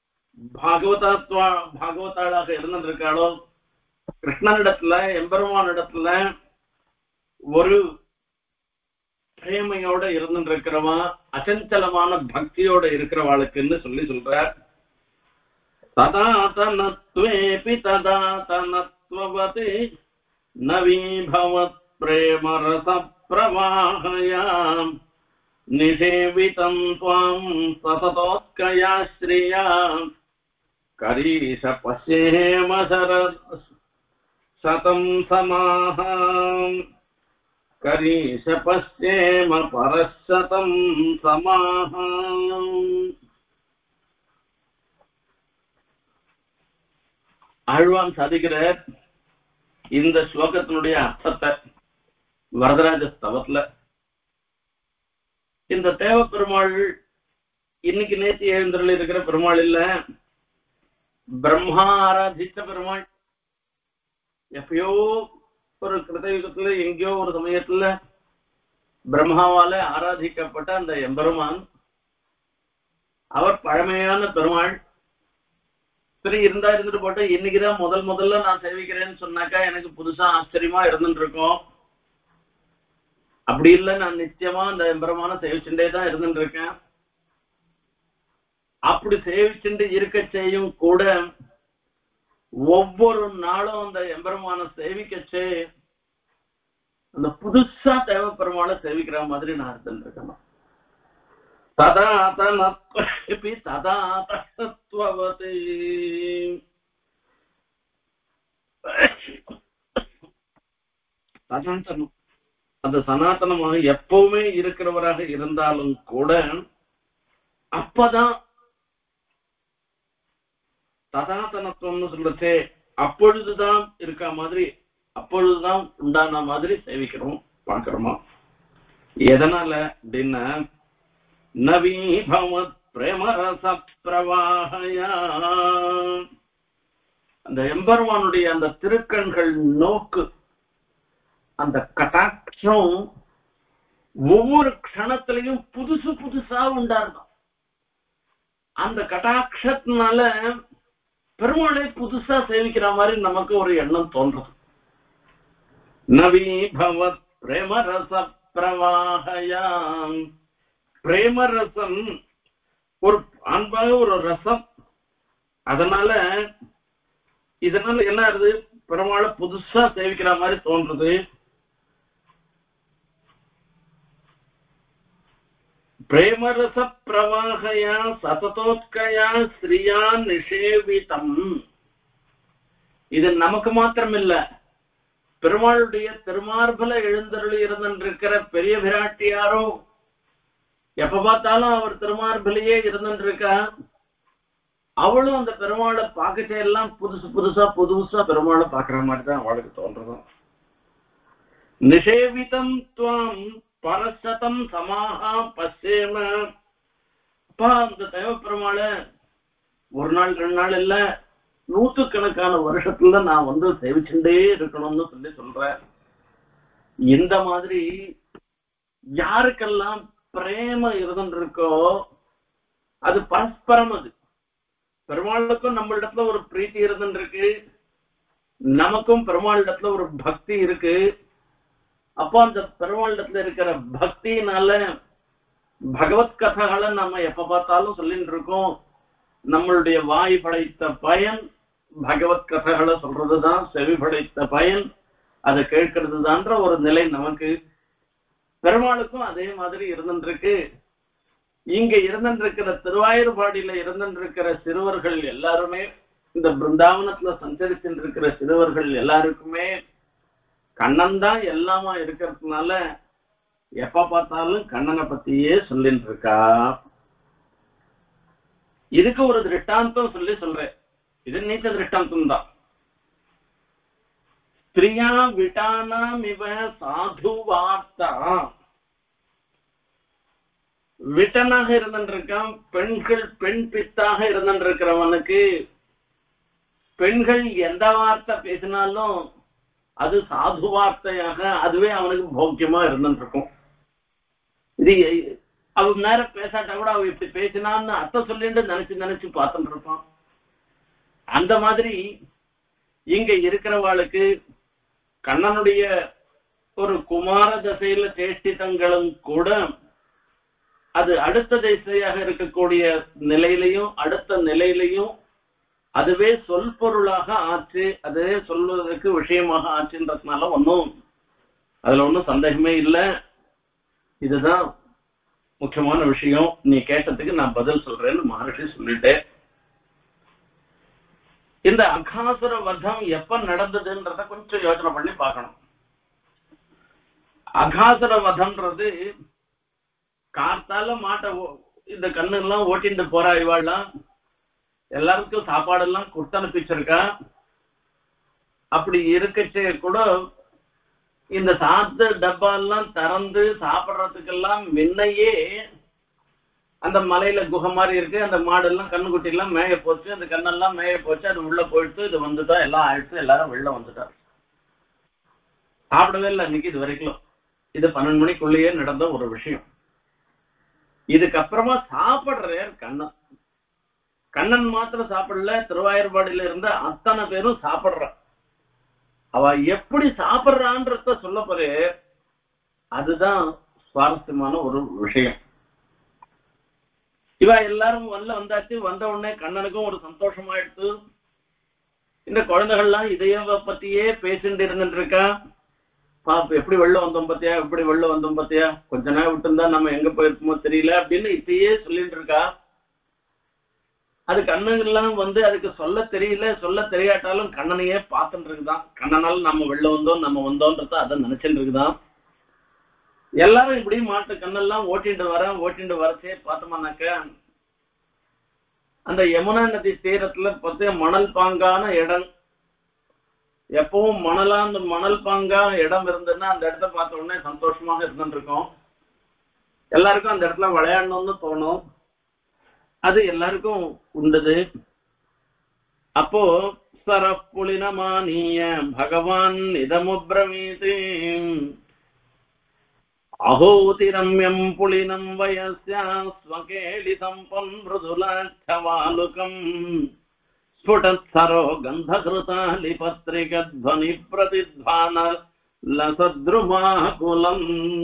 பாகவதாளாக இருந்துருக்காளோ, கிருஷ்ணனிடத்துல எம்பெருமானிடத்துல ஒரு பிரேமையோட இருந்துருக்கிறவா, அசஞ்சலமான பக்தியோட இருக்கிறவாளுக்குன்னு சொல்ற. ததாதனத்வேபி ததாதனத்வவதி நவீபவத் பிரேமரச பிரவாஹயாம் நிஷேவிதம் த்வாம் சததோத்கயா ஸ்ரீயா கரீஷ பஸ்யேம சதம் சமாஹாம் கரீஷ பஸ்யேம பரசதம் சமாஹாம். ஆழ்வான் சாதிக்கிறார் இந்த ஸ்லோகத்தினுடைய அர்த்தத்தை வரதராஜ ஸ்தவத்துல. இந்த தேவ பெருமாள் இன்னைக்கு நேற்று எழுந்தருள் இருக்கிற பெருமாள் இல்ல, பிரம்மா ஆராதித்த பெருமாள். எப்பயோ ஒரு கிருதயுகத்துல எங்கேயோ ஒரு சமயத்துல பிரம்மாவால ஆராதிக்கப்பட்ட அந்த எம்பெருமான், அவர் பழமையான பெருமாள். சரி, இருந்துட்டு போட்ட இன்னைக்குதான் முதல்ல நான் சேவிக்கிறேன்னு சொன்னாக்கா எனக்கு புதுசா ஆச்சரியமா இருந்துட்டு இருக்கோம். அப்படி இல்லை, நான் நிச்சயமா அந்த எம்பெருமான சேவிச்சுட்டே தான் இருந்துட்டு இருக்கேன். அப்படி சேவிச்சுட்டு இருக்க செய்யும் கூட ஒவ்வொரு நாளும் அந்த எம்பெருமான சேவிக்கச்சே அந்த புதுசா தேவ பெருமாளை சேவிக்கிற மாதிரி நான் இருந்துட்டு இருக்கேன். ததாதனத்வபி ததாதத்வவதி, சனாதனம், அந்த சனாதனமாக எப்பவுமே இருக்கிறவராக இருந்தாலும் கூட அப்பதான் ததாதனத்துவம்னு சொல்றதே அப்பொழுதுதான் இருக்க மாதிரி, அப்பொழுதுதான் உண்டான மாதிரி சேவிக்கிறோம் பாக்குறோமா. எதனால அப்படின்னா நவீபவத் பிரேமரச பிரவாஹயா, அந்த எம்பெருமானுடைய அந்த திருக்கண்கள் நோக்கு, அந்த கட்டாட்சம் ஒவ்வொரு க்ஷணத்திலையும் புதுசு புதுசா உண்டாருக்கும். அந்த கட்டாட்சத்தினால பெருமாளை புதுசா சேவிக்கிற மாதிரி நமக்கு ஒரு எண்ணம் தோன்றது. நவீபவத் பிரேமரச பிரவாஹயாம், பிரேமரசம் ஒரு அன்பாக ஒரு ரசம். அதனால இதனால என்ன ஆகுது, பெருமாளை புதுசா சேவிக்கிற மாதிரி தோன்றது. பிரேமரச பிரவாஹயா சததோத்கயா ஸ்ரீயா நிஷேவிதம். இது நமக்கு மாத்திரம் இல்ல, பெருமாளுடைய திருமார்பல எழுந்தருளி இருந்திருக்கிற பெரிய விராட்டியாரோ எப்ப பார்த்தாலும் அவர் திருமார்பிலேயே இருந்துருக்கா. அவளும் அந்த பெருமாளை பார்க்கச்சே எல்லாம் புதுசா பெருமாளை பார்க்கிற மாதிரி தான் அவளுக்கு தோன்றதும். நிஷேவிதம் துவாம் பரசதம் சமாஹா பசேம. அப்பா, அந்த தேவ பெருமாளை ஒரு நாள் 2 நாள் இல்ல, நூற்றுக்கணக்கான வருஷத்துல நான் சேவிச்சுட்டே இருக்கணும்னு சொல்றேன். இந்த மாதிரி யாருக்கெல்லாம் பிரேம இருந்துருக்கோ அது பரஸ்பரம். அது பெருமாளுக்கும் நம்மளிடத்துல ஒரு பிரீத்தி இருந்துருக்கு, நமக்கும் பெருமாளிடத்துல ஒரு பக்தி இருக்கு. அப்போ அந்த பெருமாளிடத்துல இருக்கிற பக்தியினால பகவத் கதைகளை நம்ம எப்ப பார்த்தாலும் சொல்லிட்டு இருக்கோம். நம்மளுடைய வாய் படைத்த பயன் பகவத் கதைகளை சொல்றதுதான், செவி படைத்த பயன் அதை கேட்கறது தான்ற ஒரு நிலை நமக்கு. பெருமாளுக்கும் அதே மாதிரி இருந்துருக்கு. இங்க இருந்திருக்கிற திருவாயூர்பாடியில இருந்திருக்கிற சிறுவர்கள் எல்லாருமே, இந்த பிருந்தாவனத்துல சஞ்சரிச்சுட்டு இருக்கிற சிறுவர்கள் எல்லாருக்குமே கண்ணன் தான் எல்லாமா இருக்கிறதுனால எப்ப பார்த்தாலும் கண்ணனை பத்தியே சொல்லிட்டு இருக்கா. இதுக்கு ஒரு திருஷ்டாந்தம் சொல்றேன். இது நீச்ச திருஷ்டாந்தம் தான். ஸ்திரியா விட்டானாம் இவ சாது வார்த்தா. விட்டனாக இருந்திருக்கான் பெண்கள், பெண் பித்தாக இருந்திருக்கிறவனுக்கு பெண்கள் எந்த வார்த்தை பேசினாலும் அது சாது வார்த்தையாக அதுவே அவனுக்கு போக்கியமா இருந்துருக்கும். இது அவ நேரம் பேசாட்டா கூட அவ இப்படி பேசினான்னு அர்த்தம் சொல்லிட்டு நினைச்சு பார்த்துட்டு இருப்பான். அந்த மாதிரி இங்க இருக்கிறவாளுக்கு கண்ணனுடைய ஒரு குமார தசையில சேஷ்டிதங்களும் கூட அது அடுத்த திசையாக இருக்கக்கூடிய நிலையிலையும் அடுத்த நிலையிலையும் அதுவே சொல் பொருளாக ஆச்சு, அதுவே சொல்வதற்கு விஷயமாக ஆச்சுன்றதுனால அதுல ஒன்றும் சந்தேகமே இல்லை. இதுதான் முக்கியமான விஷயம். நீ கேட்டதுக்கு நான் பதில் சொல்றேன்னு மகர்ஷி சொல்லிட்டேன். இந்த அகாசுர வதம் எப்ப நடந்ததுன்றத கொஞ்சம் யோசனை பண்ணி பார்க்கணும். அகாசுர வதம்ன்றது காத்தால மாட்டை இந்த கண்ணு எல்லாம் ஓட்டிட்டு போறா, இவாள்லாம் எல்லாருக்கும் சாப்பாடு எல்லாம் கொடுத்து அனுப்பிச்சிருக்கா. அப்படி இருக்கச்சே கூட இந்த சாத்து டப்பா எல்லாம் திறந்து சாப்பிட்றதுக்கெல்லாம் முன்னையே அந்த மலையில குகை மாதிரி இருக்கு, அந்த மாடு எல்லாம் கண்ணுக்குட்டி எல்லாம் மேய போச்சு, அந்த கண்ணெல்லாம் மேய போச்சு, அது உள்ள போயிடுச்சு, இது வந்துட்டா எல்லாம் ஆயிடுச்சு, எல்லாரும் வெளில வந்துட்டா. சாப்பிடவே இல்லை அன்னைக்கு இது வரைக்கும். இது 12 மணிக்குள்ளேயே நடந்த ஒரு விஷயம். இதுக்கப்புறமா சாப்பிடுறார் கண்ணன். கண்ணன் மாத்திரம் சாப்பிடல, திருவாயூர்பாடியில இருந்த அத்தனை பேரும் சாப்பிடுறா. அவ எப்படி சாப்பிடுறான்றத சொல்ல போறே, அதுதான் சுவாரஸ்யமான ஒரு விஷயம். இவ எல்லாரும் வந்தாச்சு. வந்த உடனே கண்ணனுக்கும் ஒரு சந்தோஷமாயிடுச்சு. இந்த குழந்தைகள்லாம் இதைய பத்தியே பேசிட்டு இருந்துட்டு இருக்கா. பாப்ப எப்படி வெளில வந்தோம் பத்தியா, எப்படி வெளில வந்தோம் பத்தியா, கொஞ்ச நேரம் விட்டுருந்தா நம்ம எங்க போயிருக்கோமோ தெரியல அப்படின்னு இதையே சொல்லிட்டு இருக்கா. அது கண்ணங்கள்லாம் அதுக்கு சொல்ல தெரியல, சொல்ல தெரியாட்டாலும் கண்ணனையே பார்த்துட்டு இருக்குதான். கண்ணனால நம்ம வெளில வந்தோம், நம்ம வந்தோன்றத அதை நினைச்சுட்டு இருக்குதான். எல்லாரும் இப்படி மாட்டு கண்ணெல்லாம் ஓட்டிட்டு வரச்சே பார்த்தோம்னாக்க அந்த யமுனா நதி தீரத்துல பார்த்து மணல் பாங்கான இடம், எப்பவும் அந்த மணல் பாங்கா இடம் இருந்ததுன்னா அந்த இடத்த பார்த்த உடனே சந்தோஷமாக இருந்துட்டு இருக்கோம். எல்லாருக்கும் அந்த இடத்துல விளையாடணும்னு தோணும். அது எல்லாருக்கும் உண்டது. அப்போ சரப்புளினமானிய பகவான் இதமுப்ரவீதி அஹோதிரம்யம் புலினம் வயஸ்யா ஸ்வகேலிதம் பன்மிருதுலாச்சவாலுகம் ஸ்புடத்சரோ கந்தகிருதாலி பத்ரிகத்வனி பிரதித்வான லசத்ருமாகுலம்.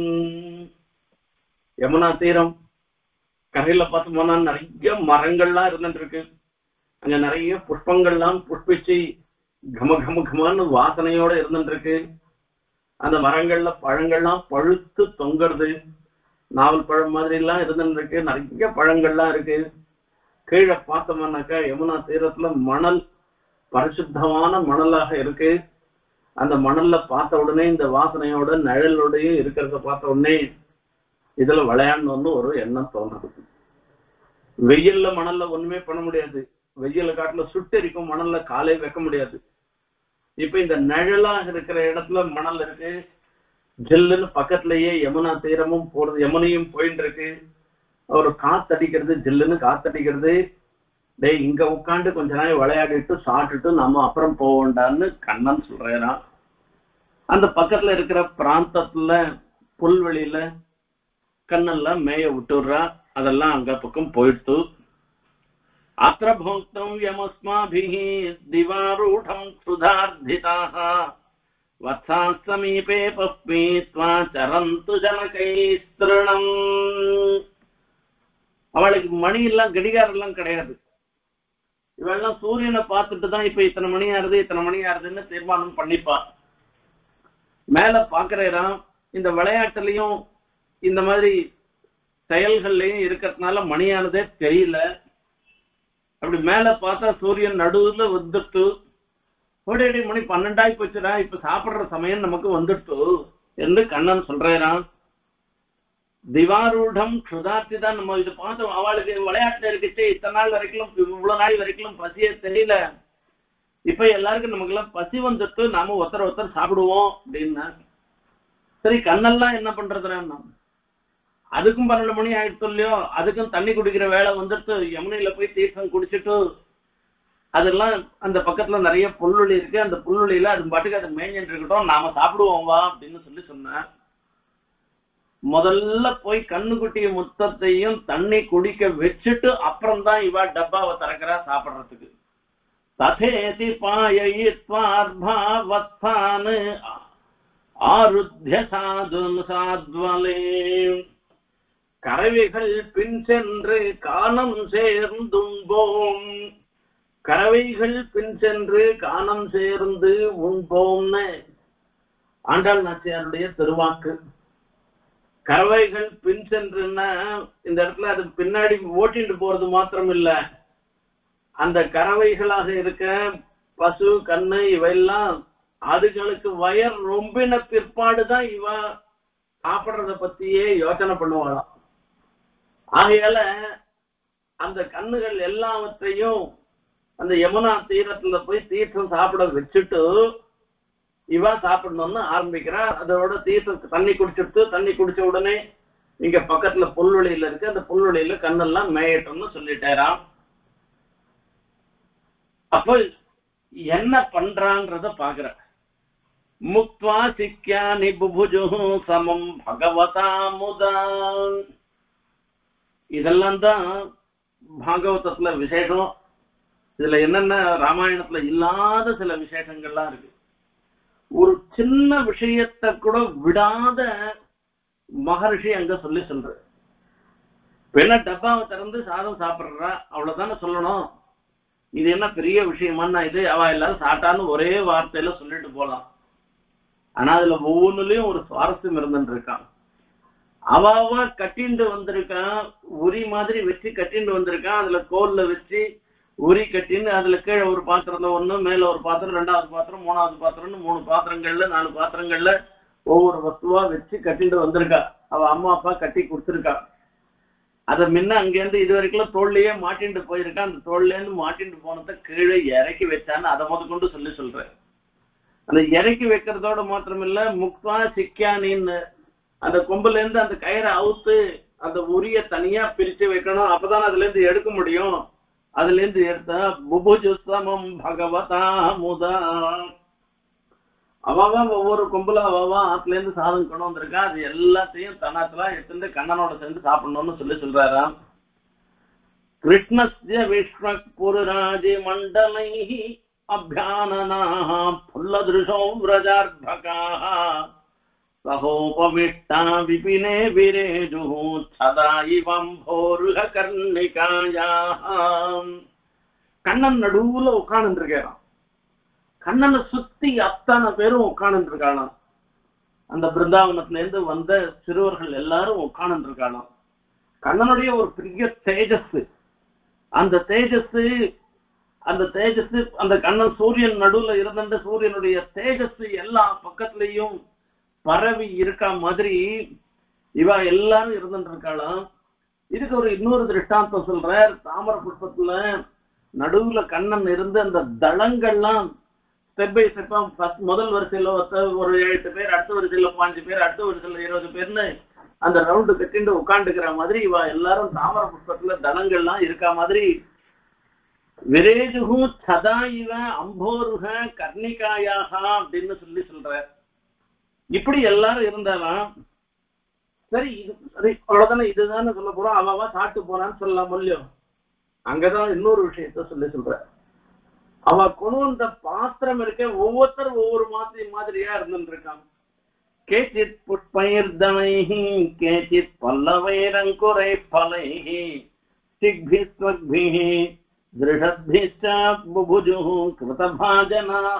யமுனா தீரம் கரையில பார்த்தோம்னா நிறைய மரங்கள்லாம் இருந்துட்டு இருக்கு. அங்க நிறைய புஷ்பங்கள்லாம் புஷ்பிச்சு கம கம கமான்னு வாசனையோட இருந்துட்டு இருக்கு. அந்த மரங்கள்ல பழங்கள்லாம் பழுத்து தொங்குறது, நாவல் பழம் மாதிரி எல்லாம் இருந்துட்டு இருக்கு. நிறைய பழங்கள்லாம் இருக்கு. கீழே பார்த்தோம்னாக்கா யமுனா தீரத்துல மணல் பரிசுத்தமான மணலாக இருக்கு. அந்த மணல்ல பார்த்த உடனே இந்த வாசனையோட நிழலோடையும் இருக்கிறத பார்த்த உடனே இதுல விளையாடணும்னு ஒரு எண்ணம் தோணுது. வெயில்ல மணல்ல ஒண்ணுமே பண்ண முடியாது. வெயில காட்டுல சுட்டெரிக்கும், மணல்ல காலே வைக்க முடியாது. இப்ப இந்த நிழலாக இருக்கிற இடத்துல மணல் இருக்கு. ஜில்லுன்னு பக்கத்திலேயே யமுனா தீரமும் போறது, யமுனையும் போயிட்டு இருக்கு. ஒரு காத்தடிக்கிறது, ஜில்லுன்னு காத்தடிக்கிறது. டேய் இங்க உட்காந்து கொஞ்ச நாள் விளையாடிட்டு சாப்பிட்டுட்டு நம்ம அப்புறம் போவோண்டான்னு கண்ணன் சொல்றான். அந்த பக்கத்துல இருக்கிற பிராந்தத்துல புல்வெளியில கண்ணெல்லாம் மேய விட்டுடுறா. அதெல்லாம் அங்க பக்கம் போயிடுத்து. अत्र भोक्तव्यमस्माभिः दिवारूढं क्षुधार्धिताः वत्साः समीपे पस्मीत्वा चरन्तु जनकैस्तृणम्. அவளுக்கு மணி எல்லாம் கடிகாரம் எல்லாம் கிடையாது. இவெல்லாம் சூரியனை பார்த்துட்டு தான் இப்ப இத்தனை மணி ஆறுதுன்னு தீர்மானம் பண்ணிப்பா. மேல பாக்குறான் இந்த விளையாட்டுலயும் இந்த மாதிரி செயல்கள்லயும் இருக்கிறதுனால மணியானதே தெரியல. அப்படி மேல பார்த்தா சூரியன் நடுவுல வந்துட்டு ஓடி மணி 12 போச்சுடா, இப்ப சாப்பிடுற சமயம் நமக்கு வந்துட்டு என்று கண்ணன் சொல்றான். திவாரூடம் க்ஷுதார்த்தி தான் நம்ம இது பார்த்தோம். அவளுக்கு விளையாட்டுல இருக்குச்சு இத்தனை நாள் வரைக்கும், இவ்வளவு நாள் வரைக்கும் பசியே தெரியல. இப்ப எல்லாருக்கும் நமக்கு எல்லாம் பசி வந்துட்டு நாம ஒருத்தர் சாப்பிடுவோம் அப்படின்னா சரி. கண்ணெல்லாம் என்ன பண்றதுன்னா அதுக்கும் 12 மணி ஆயிடுச்சு இல்லையோ, அதுக்கும் தண்ணி குடிக்கிற வேலை வந்துட்டு யமுனையில போய் தீர்த்தம் குடிச்சிட்டு அதெல்லாம் அந்த பக்கத்துல நிறைய புல்வெளி இருக்கு, அந்த புல்வெளியில அது பாட்டுக்கு அது மேய்ஞ்சிட்டு இருக்கட்டும், நாம சாப்பிடுவோம் வா அப்படின்னு சொன்னேன். முதல்ல போய் கண்ணுக்குட்டிய முத்தத்தையும் தண்ணி குடிக்க வச்சுட்டு அப்புறம் தான் இவா டப்பாவை திறக்கிறா சாப்பிடுறதுக்கு. ததேதி பாயயித்வார்பாவத்தான் ஆருத்ய சாதுன் சாத்வலே. கறவைகள் பின் சென்று காணம் சேர்ந்தும்போம். கறவைகள் பின் சென்று காணம் சேர்ந்து உண்போம்னு ஆண்டாள் நாச்சியாருடைய திருவாக்கு. கறவைகள் பின் சென்றுன்னா இந்த இடத்துல அது பின்னாடி ஓட்டிட்டு போறது மாத்திரம் இல்ல, அந்த கறவைகளாக இருக்க பசு கண்ணு இவையெல்லாம் அதுகளுக்கு வயர் ரொம்பின பிற்பாடுதான் இவ சாப்பிடுறத பத்தியே யோசனை பண்ணுவாளாம். ஆகையால அந்த கண்ணுகள் எல்லாவற்றையும் அந்த யமுனா தீரத்துல போய் தீர்த்தம் சாப்பிட வச்சுட்டு இவ சாப்பிடணும்னு ஆரம்பிக்கிறா. அதோட தீர்த்த தண்ணி குடிச்சுட்டு தண்ணி குடிச்ச உடனே இங்க பக்கத்துல புல்வெளியில இருக்கு, அந்த புல்வெளியில கண்ணெல்லாம் மேயட்டும்னு சொல்லிட்டாராம். அப்போ என்ன பண்றான்றத பாக்குற. முக்த்வா சிக்யானி புபுஜு சமம் பகவதா முதான். இதெல்லாம் தான் பாகவதத்துல விசேஷம். இதுல என்னென்ன ராமாயணத்துல இல்லாத சில விசேஷங்கள்லாம் இருக்கு. ஒரு சின்ன விஷயத்தை கூட விடாத மகர்ஷி அங்க சொல்ற. என்ன டப்பாவை திறந்து சாதம் சாப்பிடுறா அவ்வளவுதானே சொல்லணும். இது என்ன பெரிய விஷயமானா இது அவ எல்லாரும் சாட்டான்னு ஒரே வார்த்தையில சொல்லிட்டு போலாம். ஆனா அதுல ஒவ்வொன்றுலயும் ஒரு சுவாரஸ்யம் இருந்துட்டு இருக்கான். அவாவா கட்டிண்டு வந்திருக்கான், உரி மாதிரி வச்சு கட்டிண்டு வந்திருக்கான். அதுல கோல்ல வச்சு உரி கட்டின்னு அதுல கீழே ஒரு பாத்திரத்துல ஒண்ணு, மேல ஒரு பாத்திரம், 2வது பாத்திரம், 3வது பாத்திரம்னு 3 பாத்திரங்கள்ல 4 பாத்திரங்கள்ல ஒவ்வொரு வஸ்துவா வச்சு கட்டிட்டு வந்திருக்கா. அவ அம்மா அப்பா கட்டி கொடுத்துருக்கா. அதை முன்ன அங்கேருந்து இது வரைக்கும் தோல்லையே மாட்டிட்டு போயிருக்கான். அந்த தோல்ல இருந்து மாட்டிட்டு போனதை கீழே இறக்கி வச்சான்னு அதை கொண்டு சொல்றேன். அந்த இறக்கி வைக்கிறதோட மாத்திரம் இல்ல, முக்வா சிக்கியானின்னு அந்த கொம்புல இருந்து அந்த கயிறை அவுத்து அந்த உரிய தனியா பிரிச்சு வைக்கணும். அப்பதான் அதுல இருந்து எடுக்க முடியும். அதுல இருந்து எடுத்தா புபுஜு சமம் பகவதா முதா. அவவா ஒவ்வொரு கொம்புல அவவா ஆத்துல இருந்து சாதம் கொண்டு வந்திருக்கா. அது எல்லாத்தையும் தன்னாத்துல எடுத்துட்டு கண்ணனோட சேர்ந்து சாப்பிடணும்னு சொல்றாராம். கிருஷ்ணஸ்ய விஷ்ணுபுராஜி மண்டலை அபியானனாஹ புல்லத்ருஷோ விரஜார்பகாஹ சகோபவிஷ்டா விபினே விரேஜுஹ சதாயிவம்போருஹ கர்ணிகாயாஹ. கண்ணன் நடுவுல உட்கார்ந்து இருக்காராம். கண்ணனை சுத்தி அத்தனை பேரும் உட்கார்ந்து இருக்காளாம். அந்த பிருந்தாவனத்துல இருந்து வந்த சிறுவர்கள் எல்லாரும் உட்கார்ந்து இருக்காளாம். கண்ணனுடைய ஒரு பெரிய தேஜஸ், அந்த தேஜஸ் அந்த கண்ணன் சூரியன் நடுவுல இருந்த சூரியனுடைய தேஜஸ் எல்லா பக்கத்துலயும் பரவி இருக்கா மாதிரி இவ எல்லாரும் இருந்துட்டு இருக்காளாம். இதுக்கு ஒரு இன்னொரு திருஷ்டாந்தம் சொல்றார். தாமர புஷ்பத்துல நடுவுல கண்ணன் இருந்து அந்த தளங்கள்லாம் ஸ்டெப் பை ஸ்டெப்பா முதல் வரிசையில ஒரு 8 பேர், அடுத்த வரிசையில 5 பேர், அடுத்த வரிசையில 20 பேர்னு அந்த ரவுண்டு கட்டிண்டு உட்காந்துக்கிற மாதிரி இவ எல்லாரும் தாமர புஷ்பத்துல தளங்கள்லாம் இருக்கா மாதிரி விரேஜுகு சதா இவ அம்போருக கர்ணிகாயாக அப்படின்னு சொல்ற. இப்படி எல்லாரும் இருந்தாலும் சரி, இது சரி அவ்வளவுதானே, இதுதானே சொல்ல போறோம். அவவா சாப்பிட்டு போறான்னு சொல்லலாம் இல்லையோ. அங்கதான் இன்னொரு விஷயத்த சொல்ற. அவ கொண்டு வந்த பாத்திரம் இருக்க ஒவ்வொருத்தரும் ஒவ்வொரு மாதிரியா இருந்துருக்கான். கேச்சித் புஷ்பைர்தனைஹி கேச்சித் பல்லவைரங்குரை பலைஹி சிக்பிஸ்வக்பிஹி திருஷத்பிஷ்ச புபுஜுஹு கிருதபாஜனாஹ.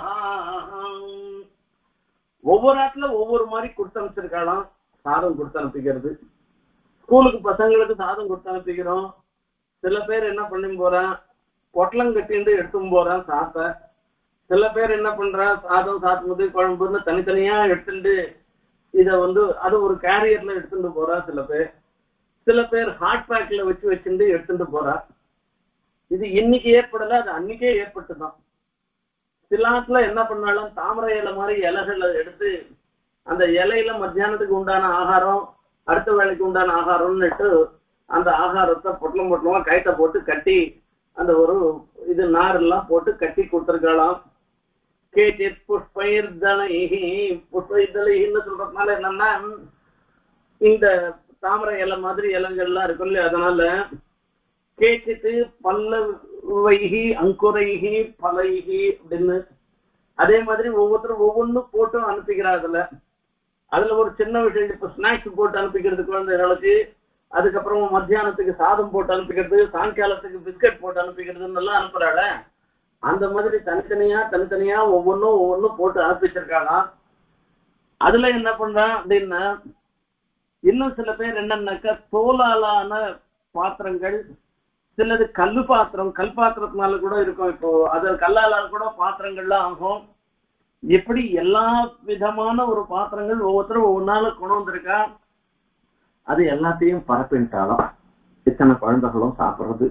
ஒவ்வொரு ஆட்டுல ஒவ்வொரு மாதிரி கொடுத்து அனுப்பிச்சிருக்காளாம். சாதம் கொடுத்து அனுப்பிக்கிறது, ஸ்கூலுக்கு பசங்களுக்கு சாதம் கொடுத்து அனுப்பிக்கிறோம். சில பேர் என்ன பண்ணி போறான், பொட்டலம் கட்டிட்டு எடுத்துன்னு போறான் சாத்த. சில பேர் என்ன பண்றான், சாதம் சாத்தும்போது குழம்புன்னு தனித்தனியா எடுத்துட்டு இத அது ஒரு கேரியர்ல எடுத்துட்டு போறா. சில பேர் ஹாட் பேக்ல வச்சுட்டு எடுத்துட்டு போறா. இது இன்னைக்கு ஏற்படல, அது அன்னைக்கே ஏற்பட்டுதான். சிலாத்துல என்ன பண்ணாலும் தாமரை இலை மாதிரி இலைகளை எடுத்து அந்த இலையில மத்தியானத்துக்கு உண்டான ஆகாரம், அடுத்த வேலைக்கு உண்டான ஆகாரம்னுட்டு அந்த ஆகாரத்தை பொட்டலம் பொட்டலமா கைத்த போட்டு கட்டி அந்த ஒரு இது நாரெல்லாம் போட்டு கட்டி கொடுத்துருக்கலாம். கேச்சித் புஷ்பைர்தனைஹி, புஷ்பைர்தனைஹின்னு சொல்றதுனால என்னன்னா இந்த தாமரை இலை மாதிரி இலைகள்லாம் இருக்கும் இல்லையா, அதனால கேச்சித்து பல்லவைஹி அங்குரைஹி பலைஹி அப்படின்னு அதே மாதிரி ஒவ்வொருத்தரும் ஒவ்வொன்றும் போட்டு அனுப்பிக்கிறாங்க. அதுல ஒரு சின்ன விஷயம், இப்ப ஸ்நாக்ஸ் போட்டு அனுப்பிக்கிறது குழந்தைகளுக்கு, அதுக்கப்புறம் மத்தியானத்துக்கு சாதம் போட்டு அனுப்பிக்கிறது, சாயங்காலத்துக்கு பிஸ்கட் போட்டு அனுப்பிக்கிறதுன்னு எல்லாம் அனுப்புறாள். அந்த மாதிரி தனித்தனியா ஒவ்வொன்றும் போட்டு அனுப்பிச்சிருக்காங்க. அதுல என்ன பண்றான் அப்படின்னா, இன்னும் சில பேர் என்னன்னாக்கா தோலாலான பாத்திரங்கள், சிலது கல் பாத்திரத்தினால கூட இருக்கும். இப்போ அது கல்லால கூட பாத்திரங்கள்லாம் ஆகும். எப்படி எல்லா விதமான ஒரு பாத்திரங்கள் ஒவ்வொருத்தரும் ஒவ்வொன்னால கொண்டு வந்திருக்கா. அது எல்லாத்தையும் பரப்பிட்டாலும் இத்தனை குழந்தைகளும் சாப்பிடுறது.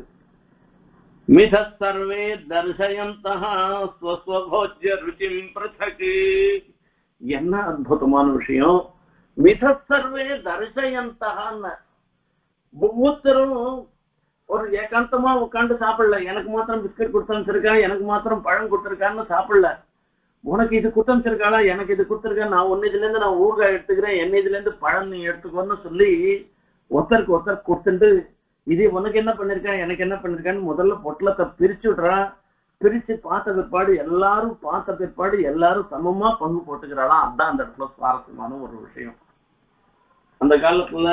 மித சர்வே தர்சயந்தஹ ஸ்வஸ்வபோஜ்ய ருச்சிம் பிரதக். என்ன அற்புதமான விஷயம். மித சர்வே தர்சயந்தஹன்னு ஒவ்வொருத்தரும் ஒரு ஏகாந்தமா உட்காந்து சாப்பிடல. எனக்கு மாத்திரம் பிஸ்கட் கொடுத்தனுச்சிருக்கேன், எனக்கு மாத்திரம் பழம் கொடுத்துருக்கான்னு சாப்பிடல. உனக்கு இது கொடுத்தனுச்சிருக்காளா, எனக்கு இது கொடுத்துருக்கேன், நான் ஒன்னு இதுல இருந்து நான் ஊறுகாய் எடுத்துக்கிறேன், என்ன இதுல இருந்து பழம் நீ எடுத்துக்கோன்னு சொல்லி ஒருத்தருக்கு ஒருத்தர் கொடுத்துட்டு இது உனக்கு என்ன பண்ணிருக்கேன் எனக்கு என்ன பண்ணிருக்கான்னு முதல்ல பொட்டலத்தை பிரிச்சு விடுறான். பிரிச்சு பார்த்த பிற்பாடு எல்லாரும் சமமா பங்கு போட்டுக்கிறாளாம். அதுதான் அந்த இடத்துல சுவாரஸ்யமான ஒரு விஷயம். அந்த காலத்துல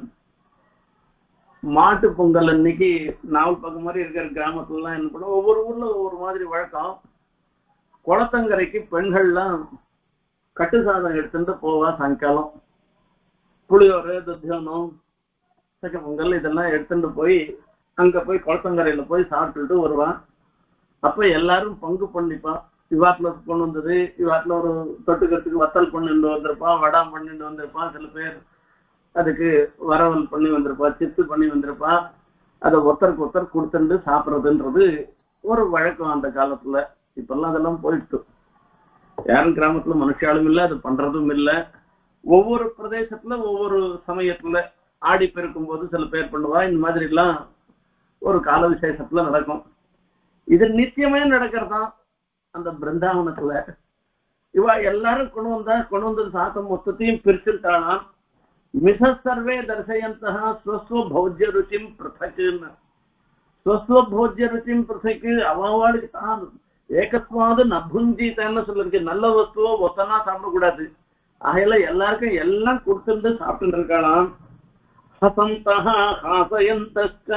மாட்டு பொங்கல் அன்னைக்கு நாவல் பக்கம் மாதிரி இருக்கிற கிராமத்துலலாம் என்ன பண்ணுவோம், ஒவ்வொரு ஊர்ல ஒவ்வொரு மாதிரி வழக்கம். குளத்தங்கரைக்கு பெண்கள்லாம் கட்டு சாதம் எடுத்துட்டு போவா. சாயங்காலம் புளியோரை, துத்தியானம், சக்க பொங்கல் இதெல்லாம் எடுத்துட்டு போய் அங்க போய் குளத்தங்கரையில போய் சாப்பிட்டுட்டு வருவான். அப்ப எல்லாரும் பங்கு பண்ணிப்பான். இவாத்துல கொண்டு வந்தது, இவாத்துல ஒரு தொட்டுக்கிறதுக்கு வத்தல் பண்ணிட்டு வந்திருப்பான், வடாம் பண்ணிட்டு வந்திருப்பான், சில பேர் அதுக்கு வரவல் பண்ணி வந்திருப்பா, சிப்ஸ் பண்ணி வந்திருப்பா. அதை ஒருத்தருக்கு ஒருத்தர் கொடுத்துட்டு சாப்பிட்றதுன்றது ஒரு வழக்கம் அந்த காலத்துல. இப்பெல்லாம் அதெல்லாம் போயிடுச்சு. யாரும் கிராமத்துல மனுஷாலும் இல்லை, அது பண்றதும் இல்லை. ஒவ்வொரு பிரதேசத்துல ஒவ்வொரு சமயத்துல ஆடி பெருக்கும் போது சில பேர் பண்ணுவா. இந்த மாதிரி எல்லாம் ஒரு கால விசேஷத்துல நடக்கும். இது நிச்சயமே நடக்கிறதான் அந்த பிருந்தாவனத்துல. இவா எல்லாரும் கொண்டு வந்த சாத்தம் மொத்தத்தையும் பிரிச்சுட்டானா. மிக சர்வே தர்சயந்தஹ ஸ்வஸ்வபோஜ்ய ருச்சிம் பிரதக்ன்னு. ஸ்வஸ்வபோஜ்ய ருச்சிம் பிரதக், அவளுக்கு தான் ஏகஸ்வாது நபுஞ்சித்தன்னு சொல்லிருக்கு. நல்ல வஸ்துவோ ஒத்தனா சாப்பிடக்கூடாது. ஆகையில எல்லாருக்கும் எல்லாம் கொடுத்துட்டு சாப்பிட்டு இருக்கலாம். ஹசந்தஹ ஹாசயந்தஸ்ச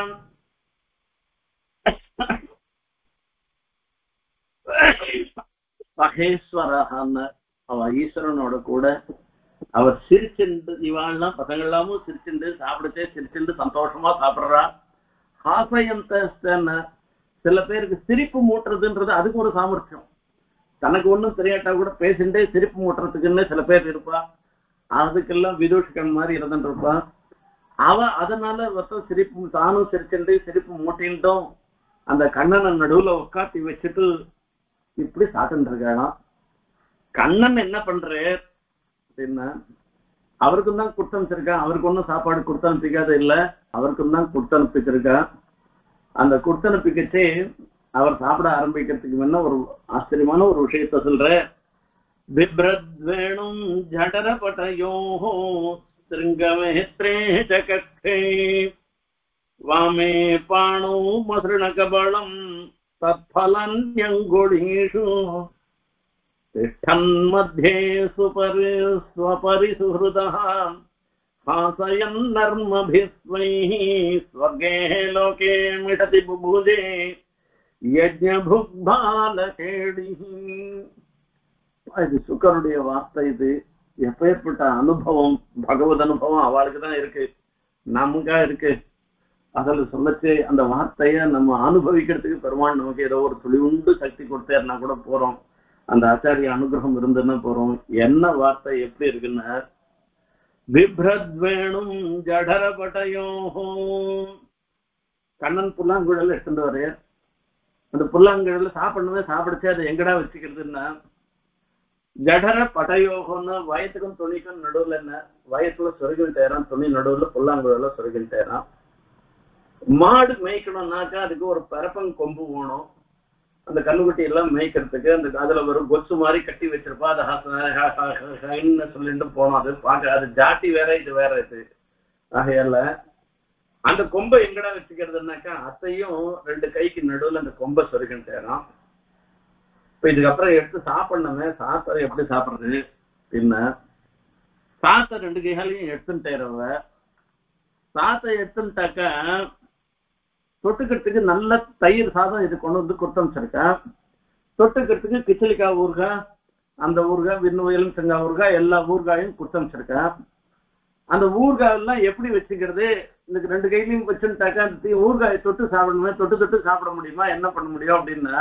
மகேஸ்வரஹன்னு அவ ஈஸ்வரனோட கூட அவர் சிரிச்சுண்டு, இவாள்லாம் பசங்கள்லாமும் சிரிச்சுண்டு சாப்பிடுச்சே சிரிச்சுண்டு சந்தோஷமா சாப்பிடுறா. ஹாசயந்தஸ்ன்னு சில பேருக்கு சிரிப்பு மூட்டுறதுன்றது அதுக்கு ஒரு சாமர்த்தியம். தனக்கு ஒன்றும் தெரியாட்டா கூட பேசிண்டே சிரிப்பு மூட்டுறதுக்குன்னு சில பேர் இருப்பா. அதுக்கெல்லாம் விதூஷகன் மாதிரி இருந்துட்டு இருப்பான். அவ அதனால சிரிப்பு தானும் சிரிச்சுண்டு சிரிப்பு மூட்டின்ட்டும் அந்த கண்ணனை நடுவுல உட்காத்தி வச்சுட்டு இப்படி சாப்பிட்டு இருக்கானா. கண்ணன் என்ன பண்றாரு அப்படின்னா, அவருக்கும் தான் கொடுத்து அனுப்பிச்சிருக்கான். அவருக்கு ஒன்றும் சாப்பாடு கொடுத்து அனுப்பிக்காத இல்லை, அவருக்கும் தான் கொடுத்து அனுப்பிச்சிருக்கான். அந்த கொடுத்து அனுப்பிக்கச்சே அவர் சாப்பிட ஆரம்பிக்கிறதுக்கு முன்ன ஒரு ஆச்சரியமான ஒரு விஷயத்த சொல்ற. பிப்ரத்வேணும் ஜடரபடயோ சிருங்கமேத்ரே ஜகத்தே वामे पाणौ मसृणकबलं तत्फलन्यङ्गुलीषु तिष्ठन्मध्ये स्वपरिसुहृदः हासयन्नर्मभिः स्वैः स्वर्गे लोके मिषति बुभुजे यज्ञभुग्बालकेडिः. இது சுக்கருடைய வார்த்தை. இது எப்பேற்பட்ட அனுபவம், பகவத் அனுபவம் அவளுக்கு தான் இருக்கு, நமக்கா இருக்கு. அதில் சொல்லச்சு அந்த வார்த்தைய நம்ம அனுபவிக்கிறதுக்கு பெருமாள் நமக்கு ஏதோ ஒரு துளிவுண்டு சக்தி கொடுத்தாருன்னா கூட போறோம். அந்த ஆச்சாரிய அனுகிரகம் இருந்துன்னா போறோம். என்ன வார்த்தை எப்படி இருக்குன்னா, பிப்ரத்வேணும் ஜடரபட்டயோ. கண்ணன் புல்லாங்குழல் எடுத்துட்டு வரைய, அந்த புல்லாங்குழல சாப்பிடுச்சு அது எங்கடா வச்சுக்கிறதுன்னா, ஜடர பட்டயோகம்னு வயத்துக்கும் துணிக்கும் நடுவுல என்ன, வயத்துல சொருகில் தேரான், துணி நடுவுல புல்லாங்குழல சொருகில் தேரான். மாடு மேய்க்கணும்னாக்கா அதுக்கு ஒரு பரப்பன் கொம்பு வேணும். அந்த கண்ணுக்குட்டி எல்லாம் மேய்க்கிறதுக்கு அந்த அதுல ஒரு கொச்சு மாதிரி கட்டி வச்சிருப்பா. அதை சொல்லிட்டு போனோம். அது பார்க்க அது ஜாட்டி வேற, இது வேற. இது ஆகையால அந்த கொம்பை எங்கடா வச்சுக்கிறதுனாக்கா அத்தையும் ரெண்டு கைக்கு நடுவுல அந்த கொம்பை சொருகின்னு தேரான். இப்ப இதுக்கப்புறம் எடுத்து சாப்பிடணுமே, சாத்த எப்படி சாப்பிடுறது பின்ன, சாத்த ரெண்டு கைகளையும் எடுத்துன்னு தேரவ. சாத்தை எடுத்துட்டாக்கா தொட்டுக்கிறதுக்கு நல்ல தயிர் சாதம் இது கொண்டு வந்து கொடுத்தமிச்சிருக்கேன். தொட்டுக்கிறதுக்கு கிச்சலிக்காய் ஊறுகாய், அந்த ஊறுகாய் விண்ணுவயலும் செங்காய் ஊறுகாய், எல்லா ஊறுகாயும் கொடுத்தமிச்சிருக்கேன். அந்த ஊறுகாய் எல்லாம் எப்படி வச்சுக்கிறது, இந்த ரெண்டு கையிலையும் வச்சுட்டாக்கா அந்த ஊறுகாயை தொட்டு சாப்பிடணுமே, தொட்டு சாப்பிட முடியுமா, என்ன பண்ண முடியும் அப்படின்னா,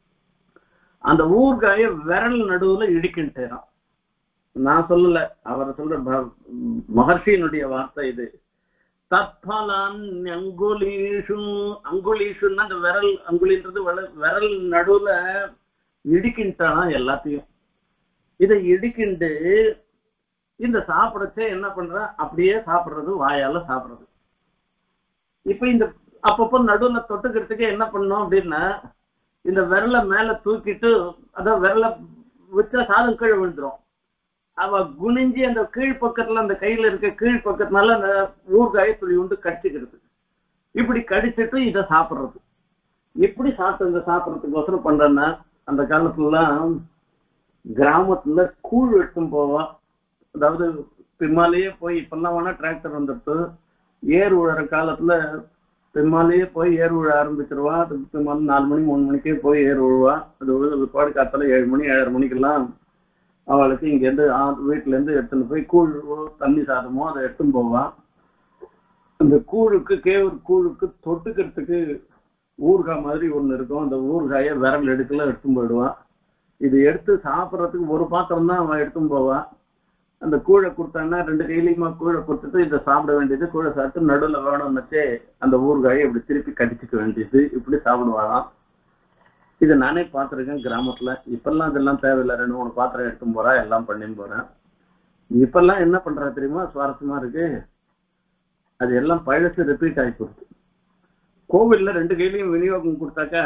அந்த ஊறுகாயை விரல் நடுவுல இடிக்கின்றேன். நான் சொல்லல, அவரை சொல்ற மகர்ஷியினுடைய வார்த்தை இது. தத்பலான் அங்குலீஷு, அங்குலீஷுன்னா அந்த விரல், அங்குலின்றது விரல் நடுவுல இடிக்கின்றானா எல்லாத்தையும். இதை இடிக்கிண்டு இந்த சாப்பிடச்சே என்ன பண்ற, அப்படியே சாப்பிடுறது, வாயால சாப்பிடுறது. இப்ப இந்த அப்பப்போ நடுவுல தொட்டுக்கிறதுக்கு என்ன பண்ணோம் அப்படின்னா, இந்த விரலை மேல தூக்கிட்டு, அதான் விரலை வச்சா சாதம் கீழே விழுந்துரும். அவ குனிஞ்சி அந்த கீழ்பக்கத்துல அந்த கையில இருக்க கீழ்பக்கத்தினால அந்த ஊறுகாயை துளி உண்டு கடிச்சுக்கிறது. இப்படி கடிச்சிட்டு இதை சாப்பிடுறது. எப்படி சாப்பிடுறதுக்கோசரம் பண்றேன்னா, அந்த காலத்துலாம் கிராமத்துல கூழ் எடுத்தும் போவா. அதாவது பின்னாலேயே போய், இப்பெல்லாம் வேணா டிராக்டர் வந்துட்டு ஏர் உழற காலத்துல பின்னாலேயே போய் ஏர் உழ ஆரம்பிச்சிருவா. அதுக்கு பின்னால 4 மணி 3 மணிக்கே போய் ஏர் உழுவா. அது பாடு காத்தால 7 மணி 7:30 மணிக்கெல்லாம் அவளுக்கு இங்கேருந்து வீட்டுல இருந்து எடுத்துன்னு போய் கூழ் தண்ணி சாதமோ அதை எடுத்துன்னு போவா. அந்த கூழுக்கு கேவூர் கூழுக்கு தொட்டுக்கிறதுக்கு ஊறுகாய் மாதிரி ஒண்ணு இருக்கும். அந்த ஊறுகாயை விரல் எடுக்கல எடுத்துன்னு போயிடுவான். இது எடுத்து சாப்பிட்றதுக்கு ஒரு பாத்திரம் தான் அவன் எடுத்துன்னு போவான். அந்த கூழை கொடுத்தான்னா 2 கையிலையுமா கூழை கொடுத்துட்டு இதை சாப்பிட வேண்டியது, கூழை சாப்பிட்டு நடுவில் வேணும்னுச்சே அந்த ஊறுகாயை இப்படி திருப்பி கடிச்சிக்க வேண்டியது, இப்படி சாப்பிடுவாளாம். இதை நானே பார்த்துருக்கேன் கிராமத்துல. இப்பெல்லாம் இதெல்லாம் தேவையில்லை, 2-3 பாத்திரம் எடுத்துன்னு போறா, எல்லாம் பண்ணின்னு போறேன். இப்பெல்லாம் என்ன பண்றா தெரியுமா, சுவாரஸ்யமா இருக்கு, அது எல்லாம் பழசு ரிப்பீட் ஆகி போகுது. கோவில்ல 2 கையிலையும் விநியோகம் கொடுத்தாக்கா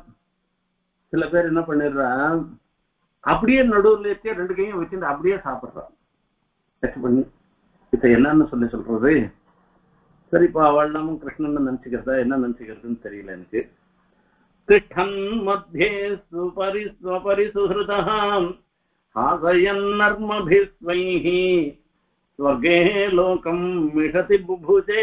சில பேர் என்ன பண்ணிடுறான், அப்படியே நடுவில் 2 கையும் வச்சுட்டு அப்படியே சாப்பிட்றான் பண்ணி. இப்ப என்னன்னு சொல்றது, சரிப்பா அவள் நாமும் கிருஷ்ணன் நினைச்சுக்கிறதா என்ன நினைச்சுக்கிறதுன்னு தெரியல எனக்கு. திஷ்டன் மத்தியே சுபரிசுஹ்ருதஹாம் ஹாசயன்னர்மபிஸ்வைஹி ஸ்வர்கே லோகம் மிஷதி புபுஜே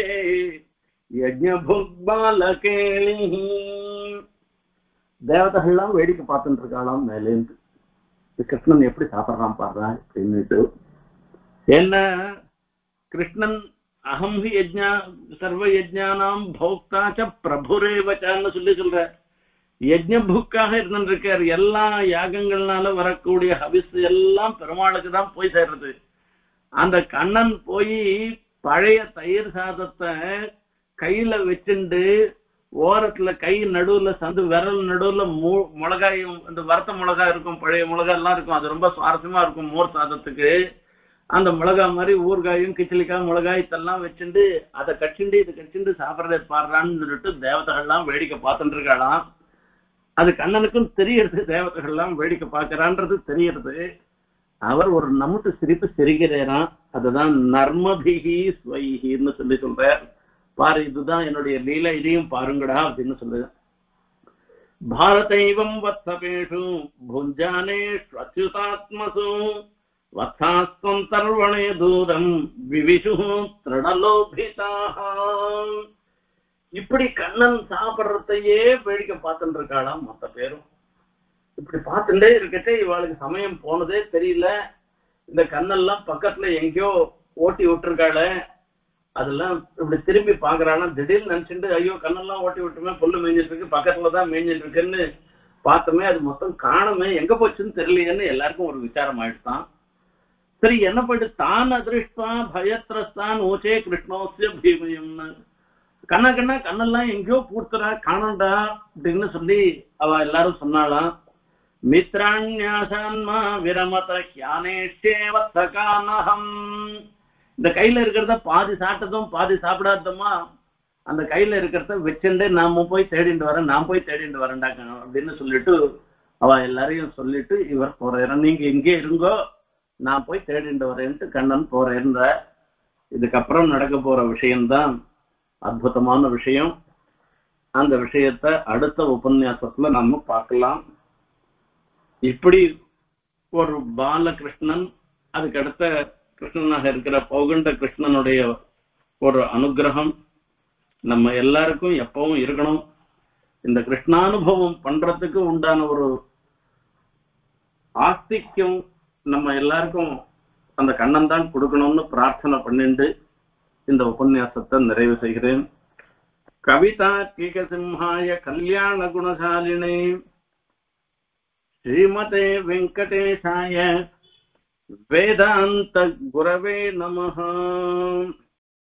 யஜ்ஞபுக்பாலகேளிஹி. தேவதைகள்லாம் வேடிக்கை பார்த்துட்டு இருக்காளாம் மேலேந்து, கிருஷ்ணன் எப்படி சாப்பிட்றான் பாடுறா அப்படின்னுட்டு. என்ன கிருஷ்ணன் அகம் ஹி யஜ்ஞா சர்வ யஜ்ஞானாம் பௌக்தாச்ச பிரபுரேவச்சான்னு சொல்ற யஜ்ஞபுக்காக இருந்துருக்காரு. எல்லா யாகங்கள்னால வரக்கூடிய ஹவிஸ் எல்லாம் பெருமாளுக்கு தான் போய் சேர்றது. அந்த கண்ணன் போய் பழைய தயிர் சாதத்தை கையில வச்சுண்டு ஓரத்துல கை நடுவுல சந்து விரல் நடுவுல மிளகாயும், அந்த வறுத்த மிளகாய் இருக்கும், பழைய மிளகாய் எல்லாம் இருக்கும், அது ரொம்ப சுவாரஸ்யமா இருக்கும் மோர் சாதத்துக்கு. அந்த மிளகாய் மாதிரி ஊறுகாயும் கிச்சலிக்காய் மிளகாய் இதெல்லாம் வச்சுட்டு அதை கடிச்சுண்டு இதை கடிச்சுண்டு சாப்பிட்றத பாடுறான்னு சொல்லிட்டு தேவதைகள்லாம் வேடிக்கை பார்த்துட்டு இருக்காளாம். அது கண்ணனுக்கும் தெரியறது, தேவதைகள்லாம் வேடிக்கை பார்க்கறான்றது தெரியறது. அவர் ஒரு நமுட்டு சிரிப்பு சிரிக்கிறாராம். அதுதான் நர்மபிகி ஸ்வைஹின்னு சொல்றார். பாரு இதுதான் என்னுடைய லீலை, இதையும் பாருங்கடா அப்படின்னு சொல்லுது. பாரதைவம் வத்சபேஷு புஞ்சானேஷு அச்சுதாத்மசு வத்சாஸ்வம் தர்வணே தூரம் விவிஷு திருடலோபிதாக. இப்படி கண்ணன் சாப்பிட்றதையே வேடிக்கை பார்த்துட்டு இருக்காளாம் மொத்த பேரும். இப்படி பார்த்துட்டே இருக்கட்டே இவாளுக்கு சமயம் போனதே தெரியல. இந்த கண்ணெல்லாம் பக்கத்துல எங்கேயோ ஓட்டி விட்டுருக்காள, அதெல்லாம் இப்படி திரும்பி பாக்குறானா திடீர்னு நினைச்சுட்டு ஐயோ கண்ணெல்லாம் ஓட்டி விட்டுமே, புல்லு மேய்ஞ்சிட்டு இருக்கு, பக்கத்துலதான் மேய்ஞ்சிட்டு இருக்குன்னு பார்த்தோமே, அது மொத்தம் காணுமே, எங்க போச்சுன்னு தெரியலையேன்னு எல்லாருக்கும் ஒரு விசாரம் ஆயிடுதான். சரி என்ன போயிட்டு தான் அதிருஷ்டா பயத்திரஸ்தான் ஓச்சே கிருஷ்ணோசிய பீமயம்னு கண்ணா கண்ணா கண்ணெல்லாம் எங்கேயோ பூர்த்தரா காணண்டா அப்படின்னு சொல்லி அவ எல்லாரும் சொன்னாலாம். மித்ராண்யாசான்மா விரமத ஹியானேஷ்டேவத்சகானஹம். இந்த கையில இருக்கிறத பாதி சாப்பிட்டதும் பாதி சாப்பிடாததுமா அந்த கையில இருக்கிறத வச்சுட்டு நாம போய் தேடிட்டு வரேன், நான் போய் தேடிட்டு வரேன்டாங்க அப்படின்னு சொல்லிட்டு அவ எல்லாரையும் சொல்லிட்டு இவர் போறேன், நீங்க எங்கே இருங்கோ நான் போய் தேடிட்டு வரேன்ட்டு கண்ணன் போறேன்ற. இதுக்கப்புறம் நடக்க போற விஷயம்தான் அற்புதமான விஷயம். அந்த விஷயத்தை அடுத்த உபன்யாசத்துல நம்ம பார்க்கலாம். இப்படி ஒரு பாலகிருஷ்ணன், அதுக்கு அடுத்த கிருஷ்ணனாக இருக்கிற பௌகண்ட கிருஷ்ணனுடைய ஒரு அனுகிரகம் நம்ம எல்லாருக்கும் எப்பவும் இருக்கணும். இந்த கிருஷ்ணானுபவம் பண்றதுக்கு உண்டான ஒரு ஆஸ்திக்யம் நம்ம எல்லாருக்கும் அந்த கண்ணன் தான் கொடுக்கணும்னு பிரார்த்தனை பண்ணிட்டு இந்த உபன்யாசத்தை நிறைவு செய்கிறேன். கவிதா கீகசிம்ஹாய கல்யாண குணசாலினே ஸ்ரீமதே வெங்கடேஷாய வேதாந்த குரவே நமஹ.